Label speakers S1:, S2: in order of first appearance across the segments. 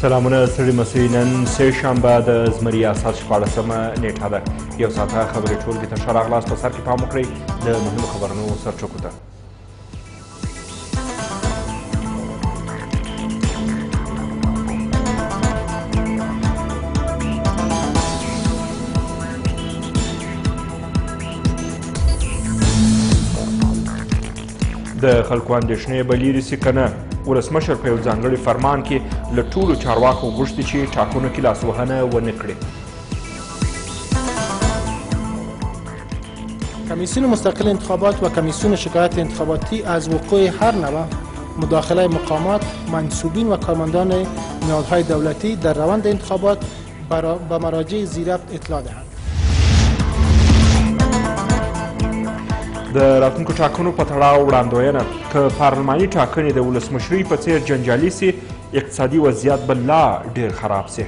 S1: سلامونه ستړي مسئ نن سه شنبه د زمري اساس 14مه نیټه ده. یو ساعته خبرې ټولګې ته ښه راغلاست. په سر کې پام وکړئ د مهمو خبرونو سرچوکو ته. د خلکو اندېښنې به لیرې سي که نه؟ ولسمشر په یو ځانګړي فرمان کې له ټولو چارواکو غوښتي چې ټاکنو کې لاسوهنه ونه کړي.
S2: کمیسیون مستقل انتخابات و کمیسیون شکایت انتخاباتی از وقوع هر نوع مداخله مقامات، منصوبین و کارمندان نهادهای دولتی در روند انتخابات به مراجع زیربط اطلاع دهند.
S1: د راتلونکو ټاکنو په تړاو وړاندوینه که پارلماني ټاکنې د ولسمشرۍ په څیر جنجالي سي، اقتصادي وضعیت به لا ډیر خراب سي.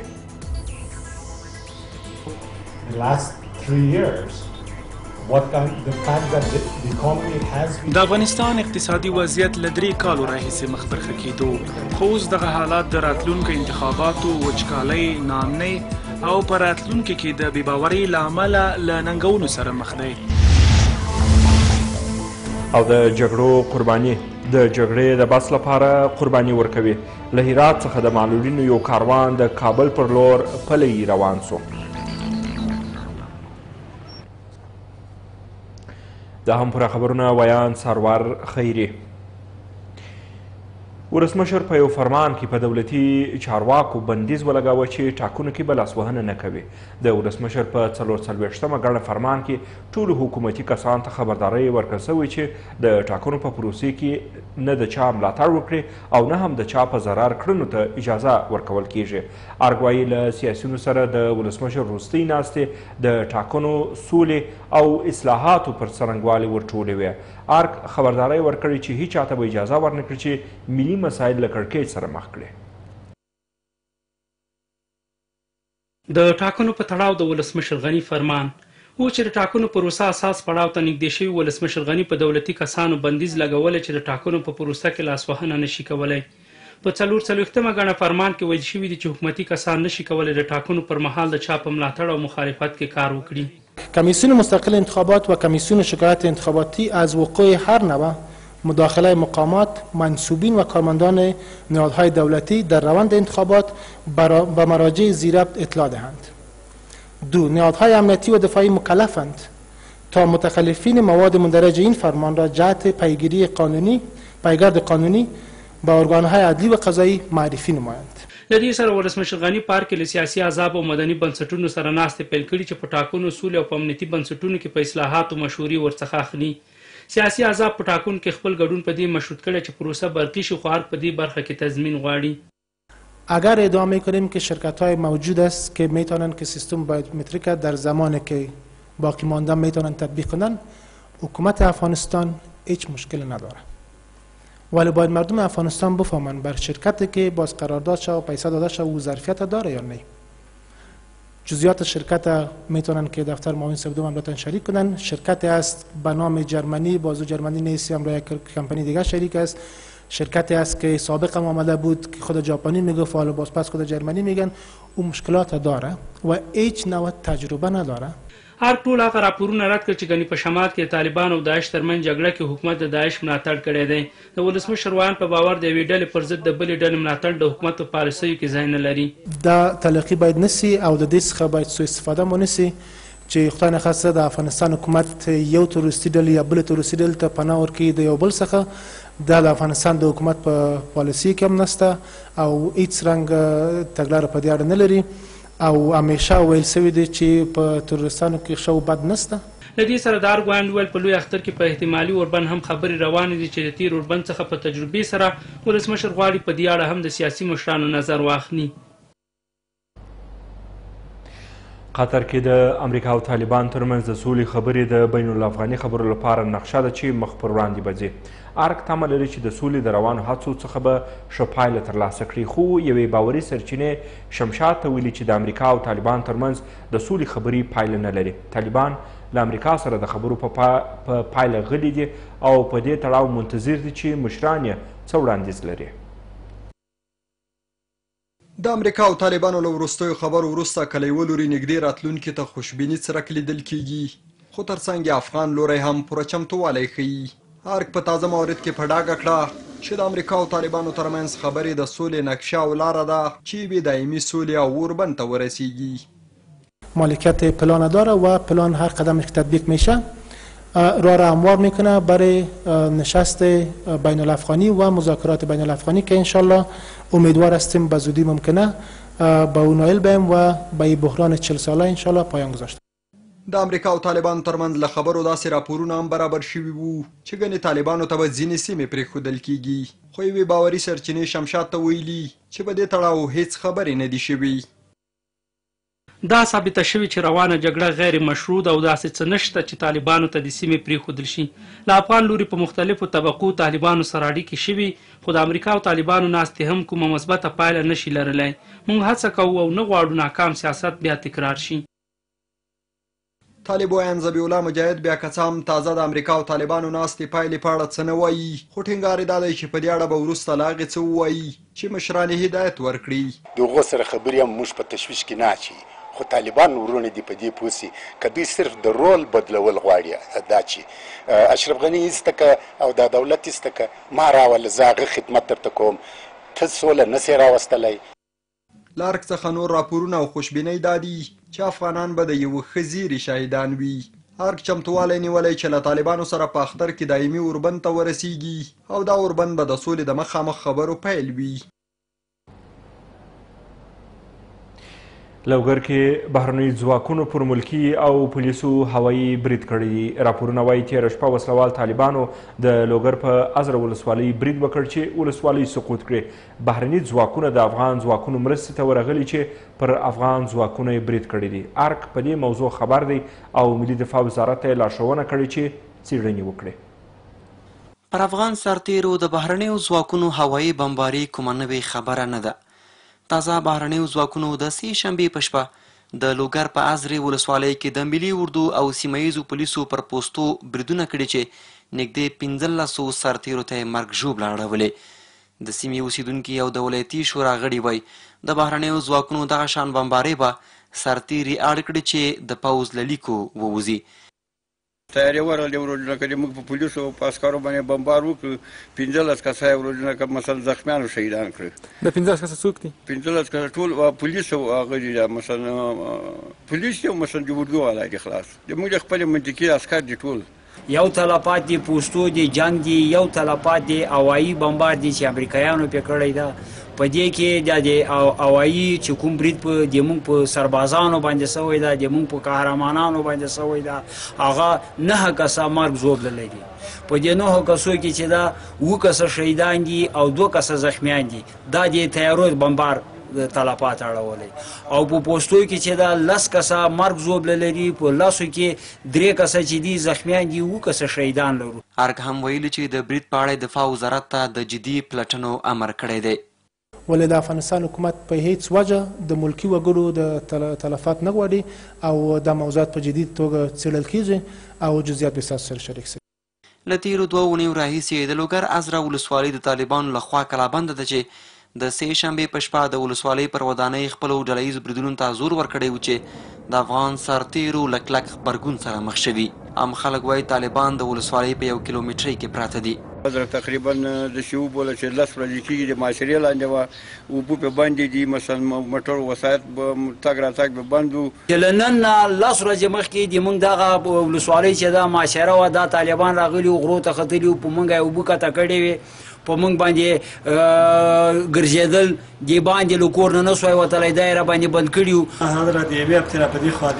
S3: د افغانستان اقتصادي وضعیت له 3 کالو راهیسې مخ پر ښه کېدو، خو اوس دغه حالات د راتلونکو انتخاباتو، وچکالۍ، ناامنۍ او په راتلونکي کې د بېباورۍ له امله له ننګونو سره مخ دی.
S1: او د جګړو قرباني د جګړې د بس لپاره قرباني ورکوي. له هرات څخه د معلولینو یو کاروان د کابل پر لور پلی روان سو. دا هم پوره خبرونه ویان سرور خیري. ولسمشر په یو فرمان کې په دولتي چارواکو بندیز ولګاوه چې ټاکنو کې به لاسوهنه نه کوي. د ولسمشر په 44مه ګڼه فرمان کې ټولو حکومتي کسانو ته خبرداری ورکړل سوې چې د ټاکنو په پروسې کې نه د چا ملاتړ وکړي او نه هم د چا په ضرر کړنو ته اجازه ورکول کیږي. ارګوایي له سیاسیونو سره د ولسمشر وروستۍ ناستې د ټاکنو سولې او اصلاحاتو پر څرنګوالي ورټولې وې. ارګ خبرداری ورکړې چې هیچ چاته به اجازه ورنکړي چې ملي مسایل له کړکېچ سره مخ کړي.
S4: د ټاکنو په تړاو د ولسمشر غني فرمان و چې د ټاکنو پروسه اساس پړاو ته نږدې شوي ولسمشر غني په دولتي کسانو بندیز لګولی چې د ټاکنو په پروسه کې لاسوهنه نشي کولی. په 44مه ګڼه فرمان کې ویل شوي دي چې حکومتي کسان نشي کولی د ټاکنو پر مهال د چا په ملاتړ او مخالفت کې کار وکړي.
S2: کمیسیون مستقل انتخابات و کمیسیون شکایت انتخاباتی از وقوع هر نوع مداخله مقامات، منصوبین و کارمندان نهادهای دولتی در روند انتخابات به مراجع زیربط اطلاع دهند. 2. نهادهای امنیتی و دفاعی مکلفند تا متخلفین مواد مندرج این فرمان را جهت پیگرد قانونی به ارگانهای عدلی و قضایی معرفی نمایند.
S4: د دې سره ولسمشر غني پارک له سیاسي احزاب او مدني بنسټونو سره ناستې پیل کړي چې په ټاکنو سولې او په امنیتي بنسټونو کې په اصلاحاتو مشورې ورڅخه اخلي. سیاسي احزاب په ټاکنو کې خپل ګډون په دې مشروط کړی چې پروسه برقی شي، خو ارګ په دې برخه کې تضمین غواړي.
S2: اگر ادعا میکنیم که شرکت‌های موجود است که میتونن که سیستم بایومتریک در زمانی که باقی مانده میتونن تطبیق کنن، حکومت افغانستان هیچ مشکل نداره. ولی باید مردم افغانستان بفهمن بر شرکتی که باز قرارداد شد و پیسه داده شد او ظرفیت داره یا نه. جزئیات شرکت میتونن که دفتر معاون سبد مملکت شریک کنن. شرکتی است به نام جرمنی، بازو جرمنی نیست، هم کمپانی دیگه شریک است. شرکتی است که سابقا معامله بود که خود ژاپنی میگفت حالا باز پس خود جرمنی میگن. او مشکلات داره و هیچ نوع تجربه نداره.
S4: هر ټول هغه راپورونه رد کړ چې ګنې په شمال کې طالبان او داعش ترمنځ جګړه کې حکومت د داعش ملاتړ کړی دی. د ولسمشر ویان په باور د یوې ډلې پر ضد د بلې ډلې ملاتړ د حکومت په پالیسیو کې ځای نه لري.
S2: دا تلقي باید نسی او د دې څخه باید سوء استفاده ونسی چې خدای نخواسته د افغانستان حکومت یو تروریستي ډلې یا بلې تروریستي ډلې ته پناه ورکړي د یو بل څخه. دا د افغانستان د حکومت په پالیسي کې هم نشته او هیڅ رنګ تګلاره په دې اړه نه لري او همیشه ویل سوي دي چې په تروریستانو کې ښه او بد نشته.
S4: له دې سره د ارګ ویاند وویل په لوی اختر کې په احتمالي اوربند هم خبرې روانې دي چې د تیر اوربند څخه په تجربې سره ولسمشر غواړي په دې اړه هم د سیاسي مشرانو نظر واخلي.
S1: قطر کې د امریکا او طالبان ترمنځ د سولې خبرې د بین الافغاني خبرو لپاره نقشه ده چې مخ پر وړاندې به ځي. ارګ تمه لري چې د سولې د روانو هڅو څخه به ښه پایله ترلاسه کړي، خو یوې باوري سرچینې شمشاد ته ویلي چې د امریکا او طالبان ترمنځ د سولې خبرې پایله نه لري. طالبان له امریکا سره د خبرو په پایله غلي دي او په دې تړاو منتظر دي چې مشران یې څه وړاندیز لري.
S5: د امریکا او طالبانو له وروستیو خبرو وروسته که له یوه لوري نږدې راتلونکي ته خوشبیني څرک لیدل کیږي، خو ترڅنګ یې افغان لوری هم پوره چمتووالی ښیي. ارګ په تازه مورد کې په ډاګه کړه چې د امریکا او طالبانو ترمنځ خبرې د سولې نقشه او لاره ده چې بې دایمي سولې او اوربند ته ورسیږي.
S2: مالکیت پلان داره و پلان هر قدم که تطبیق میشه راه را هموار میکنه برای نشست بین الافغانی و مذاکرات بین الافغانی که انشالله امیدوار هستیم به زودی ممکنه به اون نائل بیم و به بحران 40 ساله انشالله پایان گذاشته.
S5: د امریکا او طالبانو ترمنځ له خبرو داسې راپورونه هم برابر شوي وو چې ګنې طالبانو ته به ځینې سیمې پرېښودل کیږي، خو یوې باوري سرچینې شمشاد ته ویلي چې په دې تړاو هیڅ خبرې نه دي شوي.
S4: دا ثابته شوې چې روانه جګړه غیر مشروع او داسې څه نشته چې طالبانو ته د سیمې پرېښودل شي. له افغان لوري په مختلفو طبقو طالبانو سره اړیکې شوي، خو د امریکا او طالبانو ناستې هم کومه مثبته پایله نشي لرلی. موږ هڅه کوو او نه غواړو ناکام سیاست بیا تکرار شي.
S5: طالب ویان ذبیح الله مجاهد بیا که څه هم تازه د امریکا او طالبانو ناستې پایلې په اړه څه نه وایي، خو ټینګار یې دا دی چې په دې اړه به وروسته له هغې څه ووایي چې مشران یې هدایت ورکړي.
S6: د هغو سره خبرې هم موږ په تشویش کې نه اچوي، خو طالبان ورونه دي په دې پوه سي که دوی صرف د رول بدلول غواړي، دا چې اشرف غني ایسته که او دا دولت ایسته که ما راوله زه هغه خدمت درته کوم، ته سوله نسې راوستلی.
S5: له ارګ څخه نور راپورونه او خوشبینۍ دا دي چې افغانان به د یوه ښه زیري شاهدان وي. ارګ چمتووالی نیولی چې له طالبانو سره په اختر کې دایمي اوربند ته ورسیږي او دا اوربند به د سولې د مخامخ خبرو پیل وي.
S1: لوګر کې بهرنیو ځواکونو پر ملکي او پولیسو هوایي برید کړی. راپورونه وایي تېره شپه وسلوال طالبانو د لوګر په ازره ولسوالۍ برید وکړ چې ولسوالۍ سقوط کړې. بهرني ځواکونه د افغان ځواکونو مرستې ته ورغلي چې پر افغان ځواکونو یې برید کړی دی. ارګ په دې موضوع خبر دی او ملي دفاع وزارت ته یې لارښوونه کړې چې څېړنې وکړي.
S7: پر افغان سرتیرو د بهرنیو ځواکونو هوایي بمباري کومه نوې خبره نه ده. تازه بهرنیو ځواکونو د سې شنبې په شپه د لوګر په ازرې ولسوالۍ کې د ملي اردو او سیمه ییزو پولیسو پر پوستو بریدونه کړي چې نږدې 1500 سرتیرو ته یې مرګ ژوبله اړولې. د سیمې اوسیدونکي او د ولایتي شورا غړي وایي د بهرنیو ځواکونو دغه شان بمبارۍ به سرتیري اړ کړي چې د پوځ له لیکو ووځي.
S8: تیاری ورغلې ورځونه که موږ په پولیسو او په عسکرو باندې بمبار وکړو 15 کسه یې ورځونه که مثلا زخمیانو شهیدان کړي. د 15 کسه څوک دي؟ 15 کسه ټول پولیس او هغه دي، مثلا پولیس دي او مثلا د اردو والا دي خلاص. زموږ خپل منطقي عسکر دي ټول.
S9: یو تلفات دي پوستو دي جنگ دي، یو تلفات دي هوایي بمبار دي چې امریکایانو پې کړی ده. په دې کې د هوایي چې کوم برید په د موږ په سربازانو باندې سوی ده، د موږ په قهرمانانو باندې سوی ده، هغه 9 کسه مرګ ژوبله لري. په دې 9 کسو کې چې دا 7 کسه شهیدان دي او 2 کسه زخمیان دي. دا د تیارو بمبار تلفات اړولی او په پوستو کې چې دا 10 کسه مرګ ژوبله لري، په لاسو کې 3 کسه چې دي زخمیان دي، 7 کسه شهیدان لرو.
S7: ارګ هم ویلي چې د برید په اړه دفاع وزارت ته د جدي پلټنو امر کړی دی.
S2: ولې د افغانستان حکومت په هیڅ وجه د ملکي وګړو د تلفات نه غواړي او د موضوعات په جدي توګه څېړل کیږي او جزئیات به ستاسو سره شریک شي.
S7: له تېرو 2 اونیو راهیسې د لوګر ازره ولسوالۍ د طالبانو لخوا کلابنده ده چې د سې شنبې په شپه د ولسوالۍ پر ودانۍ خپلو ډلهییزو بریدونو ته زور ورکړی و چې د افغان سرتیرو له کلک غبرګون سره مخ شوي. عام خلک وایي طالبان د ولسوالۍ په 1 کیلومترۍ کې پراته دي.
S8: تقریبا د شیو بوله چې 10 ورځې کېږي د معاشرې لاندې وه، اوبه پې بندې دي، مثلا موټر وسایط به تګ راتګ به بند وو.
S9: چې له نن نه 10 ورځې مخکې د موږ دغه ولسوالۍ چې دا معاشره وه دا طالبان راغلي وو، غرو ته ختلي وو، په موږ یې اوبه کته کړې وې، په موږ باندې ګرځېدل، دې باندې له کور نه نه سوی وتلی، دا یې را باندې بند کړي وو.
S10: حضرت یوې هفتې را په دې خوا د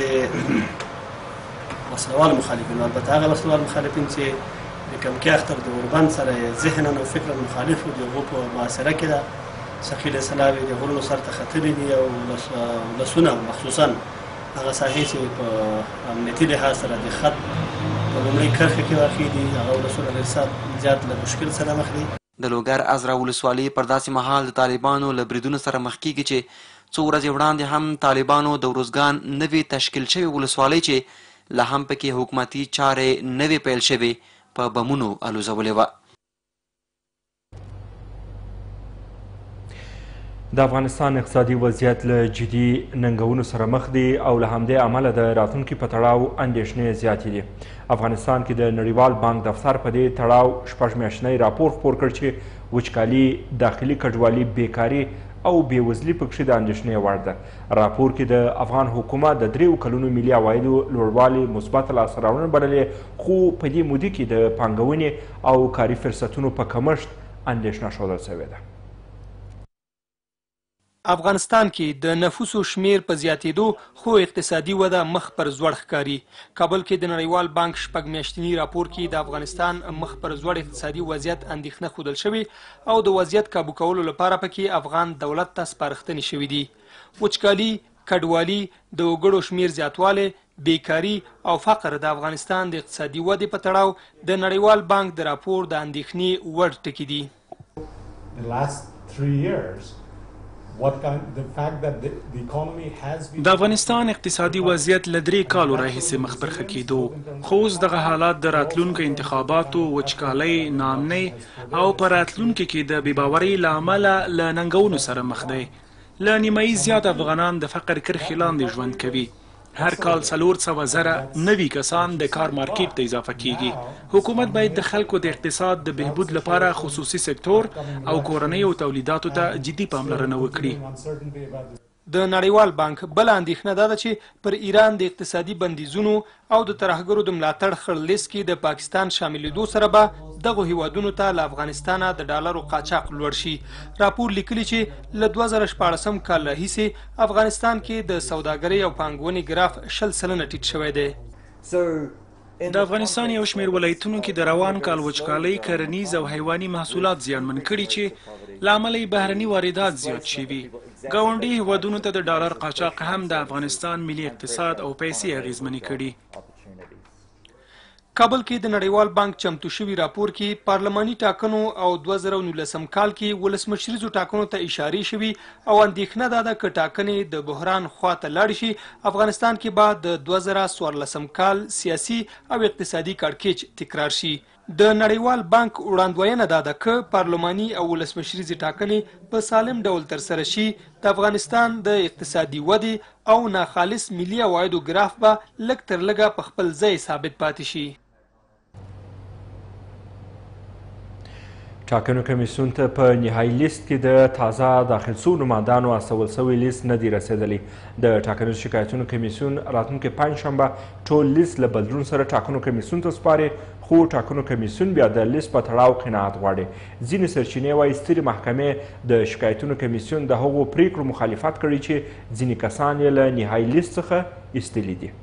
S10: وسلوال مخالفین، البته هغه وسلوال مخالفین چې د کمکي اختر د اوربند سره ذهنا او فکرا مخالف وو، د هغو په محاصره کې ده ثقیل سلاوي د غرونو سر ته ختلي دي او لسونه مخصوصا هغه ساحې چې په امنیتي لحاظ سره د خط په لومړۍ کرښه کې واقع دي، هغه ولسونه ډېر زیات له مشکل سره مخ دي.
S7: د لوګر ازره ولسوالۍ پر داسې مهال د طالبانو له بریدونو سره مخ کیږي چې څو ورځې وړاندې هم طالبانو د وروزګان نوې تشکیل شوې ولسوالۍ چې لا هم پکې حکومتي چارې نوې پیل شوې په بمونو الوزولې وه.
S1: د افغانستان اقتصادي وضعیت له جدي ننګونو سره مخ دی او له همدې امله د راتلونکي په تړاو اندېښنې زیاتې دي. افغانستان کې د نړیوال بانک دفتر په دې تړاو 6 میاشتنی راپور خپور کړ چې وچکالي، داخلي کډوالي، بیکاري او بېوزلي پکښې د اندېښنې وړ ده. راپور کې د افغان حکومت د 3 کلونو ملي عوایدو لوړوالي مثبت لاسته راوړنه بللې، خو په دې موده کې د پانګونې او کاري فرصتونو په کمښت اندېښنه ښودل شوې ده.
S11: افغانستان کې د نفوسو شمیر په زیاتېدو خو اقتصادي وده مخ پر ځوړ ښکاري. کابل کې د نړیوال بانک 6 میاشتني راپور کې د افغانستان مخ پر ځوړ اقتصادي وضعیت اندېښنه ښودل شوې او د وضعیت کابو کولو لپاره پکې افغان دولت ته سپارښتنې شوې دي. وچکالي، کډوالي، د وګړو شمیر زیاتوالی، بیکاري او فقر د افغانستان د اقتصادي ودې په تړاو د نړیوال بانک د راپور د اندېښنې وړ ټکي دي.
S3: د افغانستان اقتصادي وضعیت له 3 کالو راهیسې مخ پر ښه کېدو، خو اوس دغه حالات د راتلونکو انتخاباتو، وچکالۍ، ناامنۍ او په راتلونکي کې د بېباورۍ له امله له ننګونو سره مخ دی. له نیمایي زیات افغانان د فقر کرښې لاندې ژوند کوي. هر کال 400,000 نوي کسان د کار مارکیټ ته اضافه کیږي. حکومت باید د خلکو د اقتصاد د بهبود لپاره خصوصي سکتور او کورنیو تولیداتو ته جدي پاملرنه وکړي.
S11: د نړیوال بانک بل اندېښنه دا ده چې پر ایران د اقتصادي بندیزونو او د ترهګرو د ملاتړ خړ لیست کې د پاکستان شاملېدو سره به دغو هیوادونو ته له افغانستانه د ډالرو قاچاق لوړ شي. راپور لیکلي چې له 2014 کال راهیسې افغانستان کې د سوداګرۍ او پانګونې ګراف 0% ټیټ شوی دی.
S3: د افغانستان یو شمېر ولایتونو کې د روان کال وچکالۍ کرنیز او حیواني محصولات زیانمن کړي چې له امله یې بهرني واردات زیات شوي. ګاونډي هیوادونو ته د ډالر قاچاق هم د افغانستان ملي اقتصاد او پیسې اغیزمنې کړي.
S11: کابل کې د نړیوال بانک چمتو شوي راپور کې پارلماني ټاکنو او 2019 کال کې ولسمشریزو ټاکنو ته اشارې شوي او اندېښنه دا ده که ټاکنې د بحران خواته لاړې شي، افغانستان کې به د 2014 کال سیاسي او اقتصادي کړکېچ تکرار شي. د نړیوال بانک وړاندوینه دا ده که پارلماني او ولسمشریزې ټاکنې په سالم ډول ترسره شي، د افغانستان د اقتصادي ودې او ناخالص ملي عوایدو ګراف به لږ تر لږه په خپل ځای ثابت پاتې شي.
S1: ټاکنو کمیسیون ته په نهایي لیست کې د تازه داخل شوو نمایندانو استول شوی لیست نه دی رسېدلی. د ټاکنیزو شکایتونو کمیسیون راتلونکې پنجشنبه ټول لیست له بدلون سره ټاکنو کمیسیون ته سپاري، خو ټاکنو کمیسیون بیا د لیست په تړاو قناعت غواړي. ځینې سرچینې وایي سترې محکمې د شکایتونو کمیسیون د هغو پریکړو مخالفت کړی چې ځینې کسان یې له نهایي لیست څخه ایستلي دي.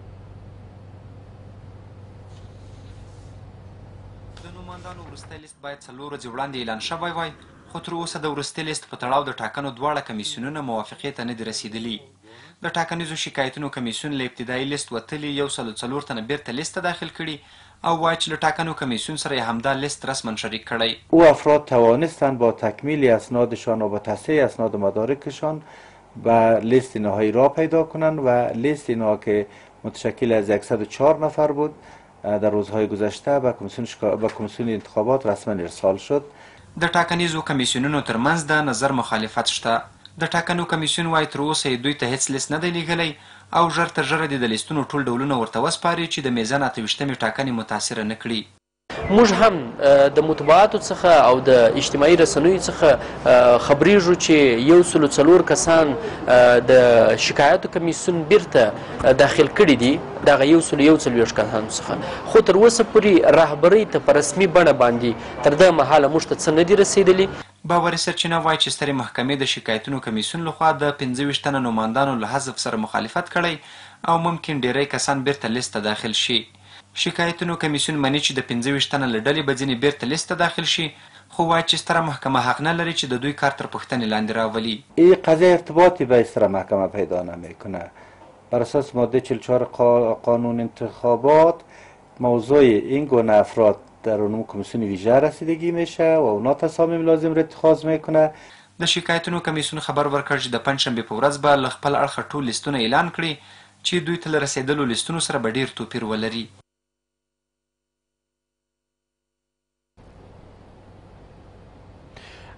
S7: وروستی لیست باید 4 ورځې وړاندې اعلان شوی وای، خو تر اوسه د وروستي لیست په تړاو د ټاکنو دواړه کمیسیونونه موافقې ته نه دي رسېدلي. د ټاکنیزو شکایتونو کمیسیون له ابتدایي لیست وتلي 104 تنه بیرته لیست ته داخل کړي او وایي چې له ټاکنو کمیسیون سره یې همدا لیست رسما شریک کړی.
S12: او افراد توانستند با تکمیل اسنادشان و با تصحیح اسناد مدارکشان به لیست نهایی راه پیدا کنند و لیست اینها که متشکل از 104 نفر بود در روزهای گذشته به کمیسیون انتخابات رسما ارسال شد.
S7: د ټاکنیزو کمیسیونونو ترمنځ د نظر مخالفت شته. د ټاکنو کمیسیون وایي تر اوسه یې دوی ته هیڅ لیست نه دی لیږلی او ژر تر ژره د لیستونو ټول ډولونه ورته وسپاري چې د میزان 28مې ټاکنې متاثره نه کړي.
S13: موږ هم د مطبوعاتو څخه او د اجتماعي رسنیو څخه خبریږو چې 104 کسان د شکایاتو کمیسیون بیرته داخل کړي دي، دغه 141 کسانو څخه، خو تر اوسه پورې رهبرۍ ته په رسمي بڼه باندې تر دغه مهاله موږ ته څه نه دي رسېدلي.
S7: باوري سرچینه وایي چې سترې محکمې د شکایتونو کمیسیون لخوا د 25 تنه نمایندانو له حذف سره مخالفت کړی او ممکن ډیری کسان بیرته لیست ته داخل شي. شکایتونو کمیسیون مني چې د 25 تنه له ډلې به ځینې بیرته لیست ته داخل شي، خو وایي چې ستره محکمه حق نه لري چې د دوی کار تر پوښتنې لاندې راولي.
S12: این قضیه ارتباطی به ستره محکمه پیدا نمیکنه. بر اساس ماده 44 قانون انتخابات موضوع این گونه افراد در اون کمیسیون ویژه رسیدگی میشه و اونا تصامیم لازم را اتخاذ میکنه.
S7: د شکایتونو کمیسیون خبر ورکړ چې د پنجشنبې په ورځ به له خپل اړخه ټول لیستونه اعلان کړي چې دوی ته له رسېدلو لیستونو سره به ډیر توپیر ولري.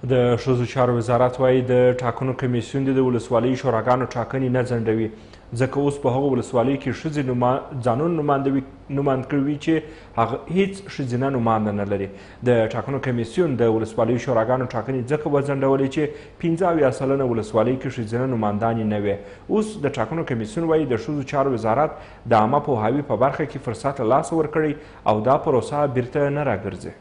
S1: د ښځو چارو وزارت وایي د ټاکنو کمیسیون د ولسوالیو شوراګانو ټاکنې نه ځنډوي ځکه اوس په هغو ولسوالیو کې ښځې ځانونه نوماند کړي وي چې هغه هیڅ ښځینه نومانده نه لري. د ټاکنو کمیسیون د ولسوالیو شوراګانو ټاکنې ځکه وځنډولې چې 75 سلنه ولسوالیو کې ښځینه نوماندانې نه وې. اوس د ټاکنو کمیسیون وایي د ښځو چارو وزارت د عامه پوهاوي په برخه کې فرصت له لاسه ورکړی او دا پروسه بیرته نه راګرځي.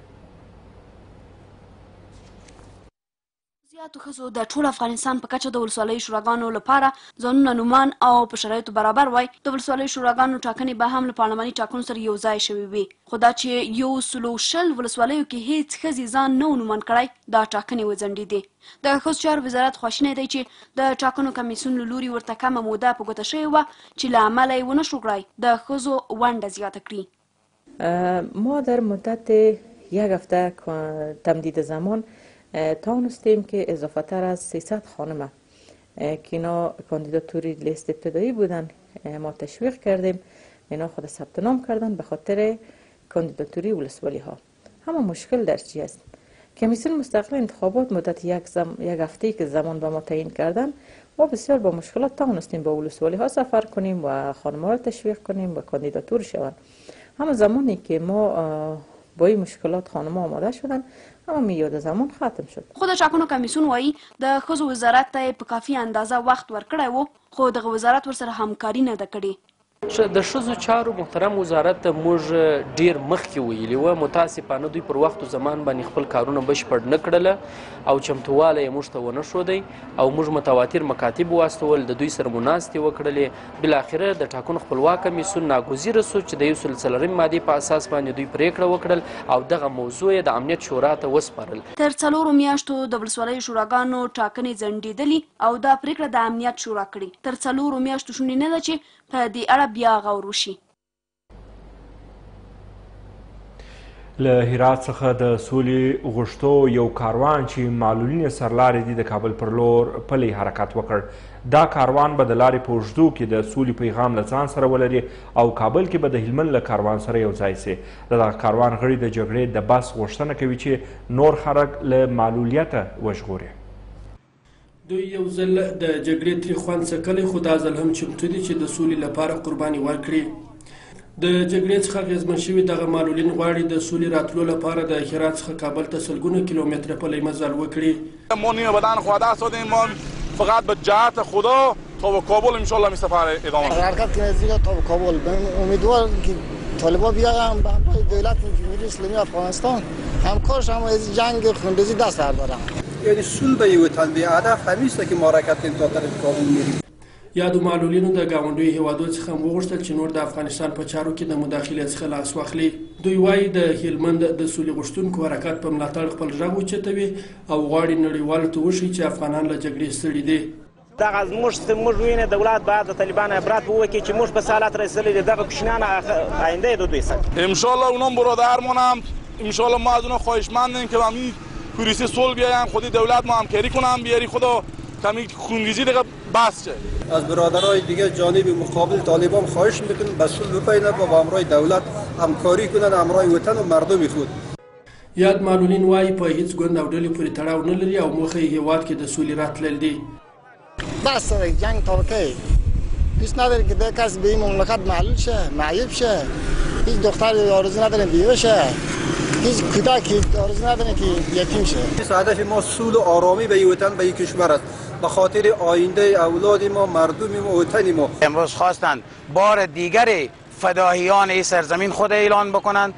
S14: زیاتو ښځو د ټول افغانستان په کچه د ولسوالیو شوراګانو لپاره ځانونه نومان او په شرایطو برابر وای. د ولسوالیو شوراګانو ټاکنې به هم له پارلماني ټاکنو سره یو ځای شوې وي. خو دا چې 120 ولسوالیو کې هیڅ ښځې ځان نه و نومان کړی دا ټاکنې وځنډېدې. د ښځو چارو وزارت خواشینی دی چې د ټاکنو کمیسیون له لوري ورته کمه موده په ګوته شوې وه چې له امله یې ونه شو کړای د ښځو ونډه زیاته کړي.
S15: ما در مدت 1 هفته تمدید زمان توانستیم که اضافه تر از 300 خانم که اینا کاندیداتوری لیست ابتدایی بودن ما تشویق کردیم، اینا خود ثبت نام کردن به خاطر کاندیداتوری ولسوالی ها. اما مشکل در چی است؟ کمیسیون مستقل انتخابات مدت یک هفته که زمان به ما تعیین کردن ما بسیار با مشکلات توانستیم با ولسوالی ها سفر کنیم و خانم ها را تشویق کنیم و کاندیداتور شوند. اما زمانی که ما با این مشکلات خانم ها آماده شدن اما میاد زمان ختم شد.
S14: خود ټاکنو کمیسیون وایي د ښځو وزارت ته په کافي اندازه وخت ورکړی و خو دغه وزارت ورسره همکاري نه ده کړې.
S13: د ښځو چارو محترم وزارت ته موږ ډیر مخکې ویلي وه، متاسفانه دوی پر وخت و زمان باندې خپل کارونه بشپړ نه کړله او چمتوالی یې موږ ته ونه ښودی او موږ متواتر مکاتب واستول، د دوی سره مو ناستې وکړلې. بالاخره د ټاکنو خپلواک کمیسیون ناګزیره سو چې د 104 مادې په اساس باندې دوی پریکړه وکړل او دغه موضوع یې د امنیت شورا ته وسپارل.
S14: تر 4 میاشتو د ولسوالیو شوراګانو ټاکنې ځنډېدلې او دا پریکړه د امنیت شورا کړې. تر 4 میاشتو شونې نه ده چې په دې اړه بیا غور وشي.
S1: له هرات څخه د سولې غوښتو یو کاروان چې معلولین سرلارې دي د کابل پر لور پلی حرکت وکړ. دا کاروان به د لارې په اوږدو کې د سولې پیغام له ځان سره ولري او کابل کې به د هلمند له کاروان سره یو ځای سي. د دغه کاروان غړي د جګړې د بس غوښتنه کوي چې نور خلک له معلولیته وژغوري.
S16: دوی یو ځل د جګړې ترې خوند څکلی خو دا ځل هم چمتو دي چې د سولې لپاره قرباني ورکړي. د جګړې څخه اغېزمن شوي دغه معلولین غواړي د سولې راتلو لپاره د هرات څخه کابل ته سلګونه کیلومتره پلی مزل وکړي.
S17: ما نیمه بدن خواده شدیم، ما فقط به جهت خدا تا به کابل ان شاء الله می سفر ادامه میدیم.
S18: حرکت کنیم تا به کابل. امیدوار که طالبان بیایم به همراه دولت جمهوری اسلامی افغانستان همکارش هم از جنگ خونریزی دست بردارن.
S19: یعنی صلح وطن به هدف همیشه که ما حرکت کنیم تا طرف کابل میریم.
S16: یادو معلولینو د ګاونډیو هیوادو څخه هم وغوښتل چې نور د افغانستان په چارو کې د مداخلې څخه لاس واخلي. دوی وایي د هلمند د سولې غوښتونکو حرکت په ملاتړ خپل غږ اوچتوي او غواړي نړیوالو ته وښیي چې افغانان له جګړې ستړي دي.
S20: دغه موږ وینې دولت باید د طالبان عبرت وکړي چې موږ په سالات رسیدلي دي، دغه کوچنیان آینده د دوی سره.
S17: ان شاء الله اونم برادرمون هم ان شاء الله ما از اونها خواهشمندیم که همین پلیس صلح بیایم، خودی دولت ما همکاری کنم، بیاری خدا کمی خونریزی دیگه بس شه.
S19: از برادرای دیگه جانب مقابل طالبان خواهش میکنیم به صلح بپیوندن و با همراه دولت همکاری کنن، همراه وطن و مردم خود.
S16: یاد معلولین وایي په هیڅ ګوند او ډلې پورې تړاو نه لري او موخه یې هیواد کې د سولې راتلل دي.
S18: بس جنگ تا کی دوست نداریم که دیگه کسی به این مملکت معلول شه، معیوب شه. هیچ دختری آرزو نداریم بیوه شه، هیچ کودکی آرزو نداریم که یتیم شه.
S19: هدف ما صلح و آرامی به وطن به کشور است، به خاطر آینده اولاد ما، مردم ما، وطن ما.
S21: امروز خواستند بار دیگر فداهیان این سرزمین خود اعلان بکنند.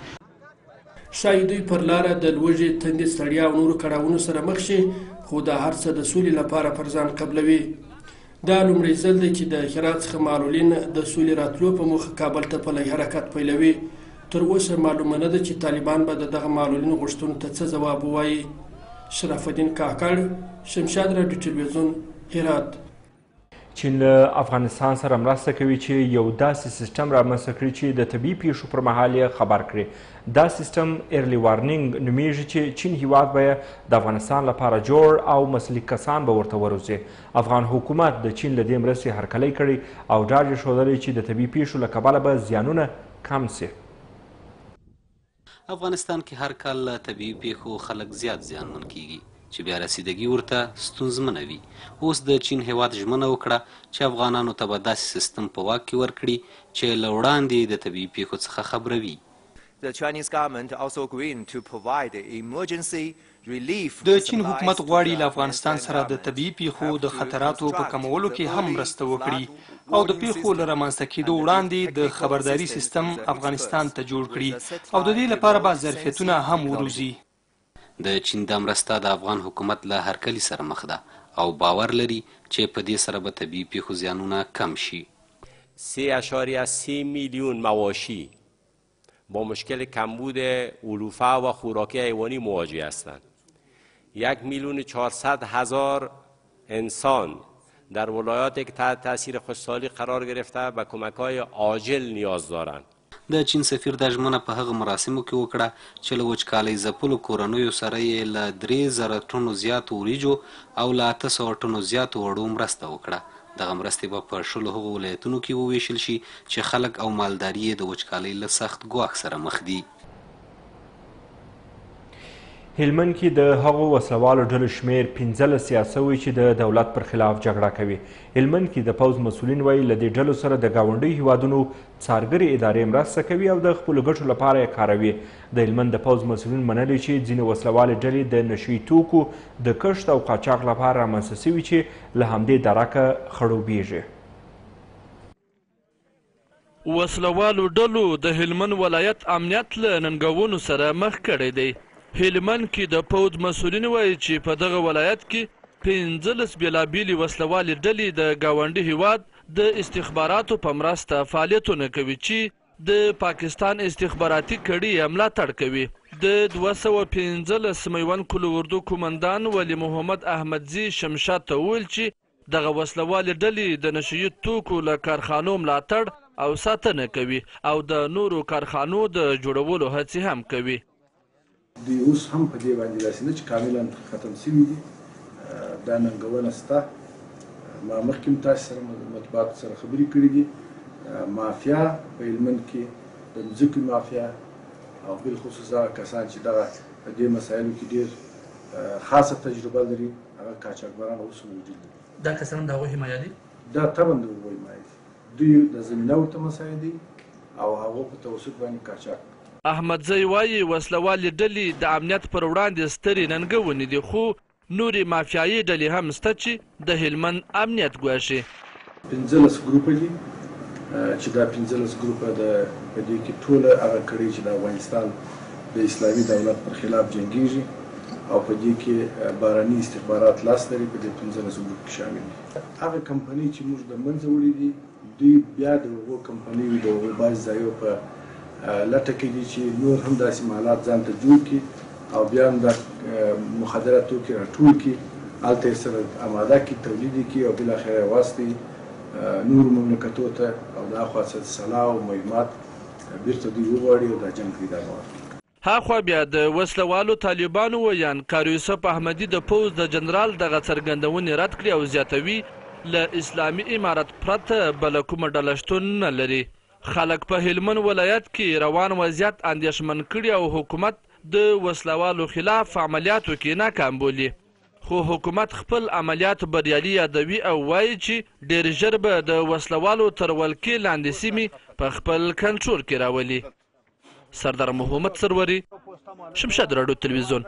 S16: شاید دوی پر لاره د لوږې، تندې، ستړیا او نورو کړاوونو سره مخ شي خو دا هر څه د سولې لپاره پر ځان قبلوي. دا لومړی ځل دی چې د هرات څخه معلولین د سولې راتلو په موخه کابل ته پلی حرکت پیلوي. تر اوسه معلومه نه ده چې طالبان به د دغه معلولینو غوښتنو ته څه ځواب ووایي. شرف الدین کاکړ، شمشاد راډیو تلویزیون، هرات.
S1: چین له افغانستان سره مرسته کوي چې یو داسې سیستم رامنځته کړي چې د طبي پیښو پر مهال یې خبر کړي. دا سیستم ایرلی وارنینګ نومیږي چې چین هیواد به د افغانستان لپاره جوړ او مسلک کسان به ورته وروزي. افغان حکومت د چین له دې مرستې هرکلی کړی او ډاډ یې ښودلی چې د طبي پیښو له کبله به زیانونه کم سي.
S22: افغانستان کې هر کال له طبیعي پیښو خلک زیات زیانمن کیږي
S4: چې بیا رسیدګي ورته ستونزمنه وي. اوس د چین هیواد ژمنه وکړه چې افغانانو ته به داسې سیستم په واک کې ورکړي چې له وړاندې د طبیعي پیښو څخه خبروي.
S22: The Chinese government also agreed to provide emergency relief.
S11: د چین حکومت غواړي له افغانستان سره د طبیعي پیښو د خطراتو په کمولو کې هم مرسته وکړي او د پیښو له رامنځته کېدو وړاندې د خبرداري سیستم افغانستان ته جوړ کړي او د دې لپاره به ظرفیتونه هم وروزي.
S4: د چین دا مرسته د افغان حکومت له هرکلي سره مخ ده او باور لري چې په دې سره به طبیعي پیښو زیانونه کم شي.
S23: 3.3 میلیون مواشی با مشکل کمبود علوفه و خوراکی حیوانی مواجه هستند. 1,400,000 انسان در ولایاتی که تحت تاثیر خشکسالی قرار گرفته و کمک‌های عاجل نیاز دارند.
S4: د چین سفیر دا ژمنه په هغه مراسمو کې وکړه چې له وچکالۍ ځپلو کورنیو سره یې له 3,000 ټنو زیاتو وریجو او له 800 ټنو زیاتو وړو مرسته وکړه. دغه مرستې به په 10 هغو ولایتونو کې وویشل شي چې خلک او مالداري یې د وچکالۍ له سخت ګواښ سره مخ دي.
S1: هلمند کې د هغو وسلوالو ډلو شمیر 15 یا سوی چې د دولت پر خلاف جګړه کوي. هلمند کې د پوځ مسؤلین وایي له دې ډلو سره د ګاونډیو هیوادونو څارګرې ادارې مرسته کوي او د خپلو ګټو لپاره یې کاروي. د هلمند د پوځ مسؤلین منلي چې ځینې وسلوالې ډلې د نشهیي توکو د کښت او قاچاق لپاره رامنځته سوي چې له همدې درکه خړوبیږي.
S24: وسلوالو ډلو د هلمند ولایت امنیت له ننګونو سره مخ کړی دی. هلمند کې د پوځ مسؤلین وایي چې په دغه ولایت کې 15 بېلابېلې وسلوالې ډلې د ګاونډي هیواد د استخباراتو په مرسته فعالیتونه کوي چې د پاکستان استخباراتي کړۍ یې ملاتړ کوي. د 215 میوند کلو اردو قومندان ولی محمد احمدزي شمشاد ته وویل چې دغه وسلوالې ډلې د نشهیي توکو له کارخانو ملاتړ او ساتنه کوي او د نورو کارخانو د جوړولو هڅې هم کوي.
S25: دوی اوس هم په دې باندې داسې نه چې کاملا ختم شوي دي. دا ننګونه شته. ما مخکې هم تاسو سره مطبوعاتو سره خبرې کړې دي. مافیا په هلمند کې د مځکو مافیا او بالخصوص هغه کسان چې دغه په دې مسایلو کې ډېر خاصه تجربه لري هغه قاچاقبران اوس موجود دي.
S26: دا کسان د هغوی حمایه دي؟
S25: دا طبعا د هغوی حمایه دي. دوی د زمینه ورته مسایل دي او هغو په توسط باندې قاچاق.
S24: احمدزی وایي وسلوالې ډلې د امنیت پر وړاندې سترې ننګونې دي خو نورې مافیایي ډلې هم شته چې د هلمند امنیت ګواښي.
S25: 15 ګروپه دي چې دا 15 ګروپه په دې کې ټوله هغه کړۍ چې د افغانستان د اسلامي دولت پر خلاف جنګیږي او په دې کې بهرني استخبارات لاس لري په دې 15 ګروپ کې شامل دي. هغه کمپنۍ چې موږ د منځه وړي دي دوی بیا د هغو کمپنیو د هغو بعض ځایو په لټه کې دي چې نور هم داسې مالات ځان ته جوړ کړي او بیا هم دا مخدره توکي راټول کړي هلته یې سره اماده کړي تولید یې کړي او بالاخره یې واستوي نورو مملکتو ته او د هاخوا سلاح او مهمات بیرته دوی وغواړي او دا جنګ پیدا کړي.
S24: هاخوا بیا د وسلوالو طالبانو ویان کار یوسف احمدي د پوځ د جنرال دغه څرګندونې رد کړي او زیاتوي له اسلامي امارت پرته بله کومه ډله شتون نه لري. خلک په هلمند ولایت کې روان وضعیت اندېښمن کړي او حکومت د وسلوالو خلاف عملیاتو کې ناکام بولي. خو حکومت خپل عملیات بریالي یادوي او وایي چې ډېر ژر به د وسلوالو تر ولکې لاندې سیمې په خپل کنټرول کې راولي. سردار محمد سروري، شمشاد راډیو تلویزیون،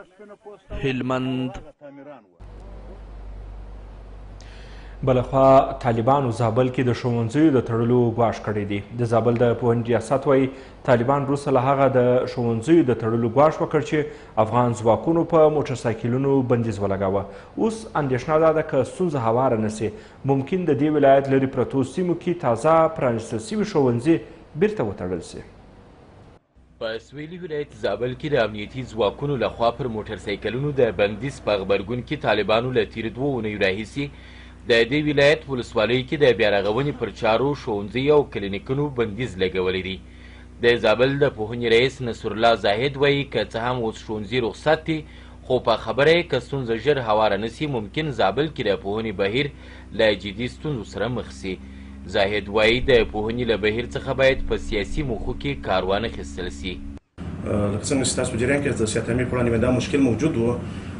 S24: هلمند.
S1: بلخوا طالبانو زابل کې د ښوونځیو د تړلو ګواښ کړی دی. د زابل د پوهنې ریاست وایي طالبان وروسته له هغه د ښوونځیو د تړلو ګواښ وکړ چې افغان ځواکونو په موټرسایکلونو بندیز ولګاوه. اوس اندېښنه دا ده که ستونزه هواره نه سي ممکن د دې ولایت لرې پرتو سیمو کې تازه پرانیستل سوي ښوونځي بیرته وتړل سي.
S27: په سویلي ولایت زابل کې د امنیتي ځواکونو لخوا پر موټرسایکلونو د بندیز په غبرګون کې طالبانو له تېرې 2 اونیو راهیسې د دې ولایت ولسوالیو کې د بیارغونې پر چارو ښوونځي او کلینیکونو بندیز لګولی دی. د زابل د پوهنې رئیس نصرالله زاهد وایي که څه هم اوس ښوونځي رخصت دي خو په خبره یې که ستونزه ژر هواره نه سي ممکن زابل کې د پوهنې بهیر له جدي ستونزو سره مخ سي. زاهد وایي د پوهنې له بهیر څخه باید په سیاسي موخو کې کار وانخیستل سي.
S28: لکه څنګه چې تاسو په جریان کې د سیاحت امیر په وړاندې دا مشکل موجود و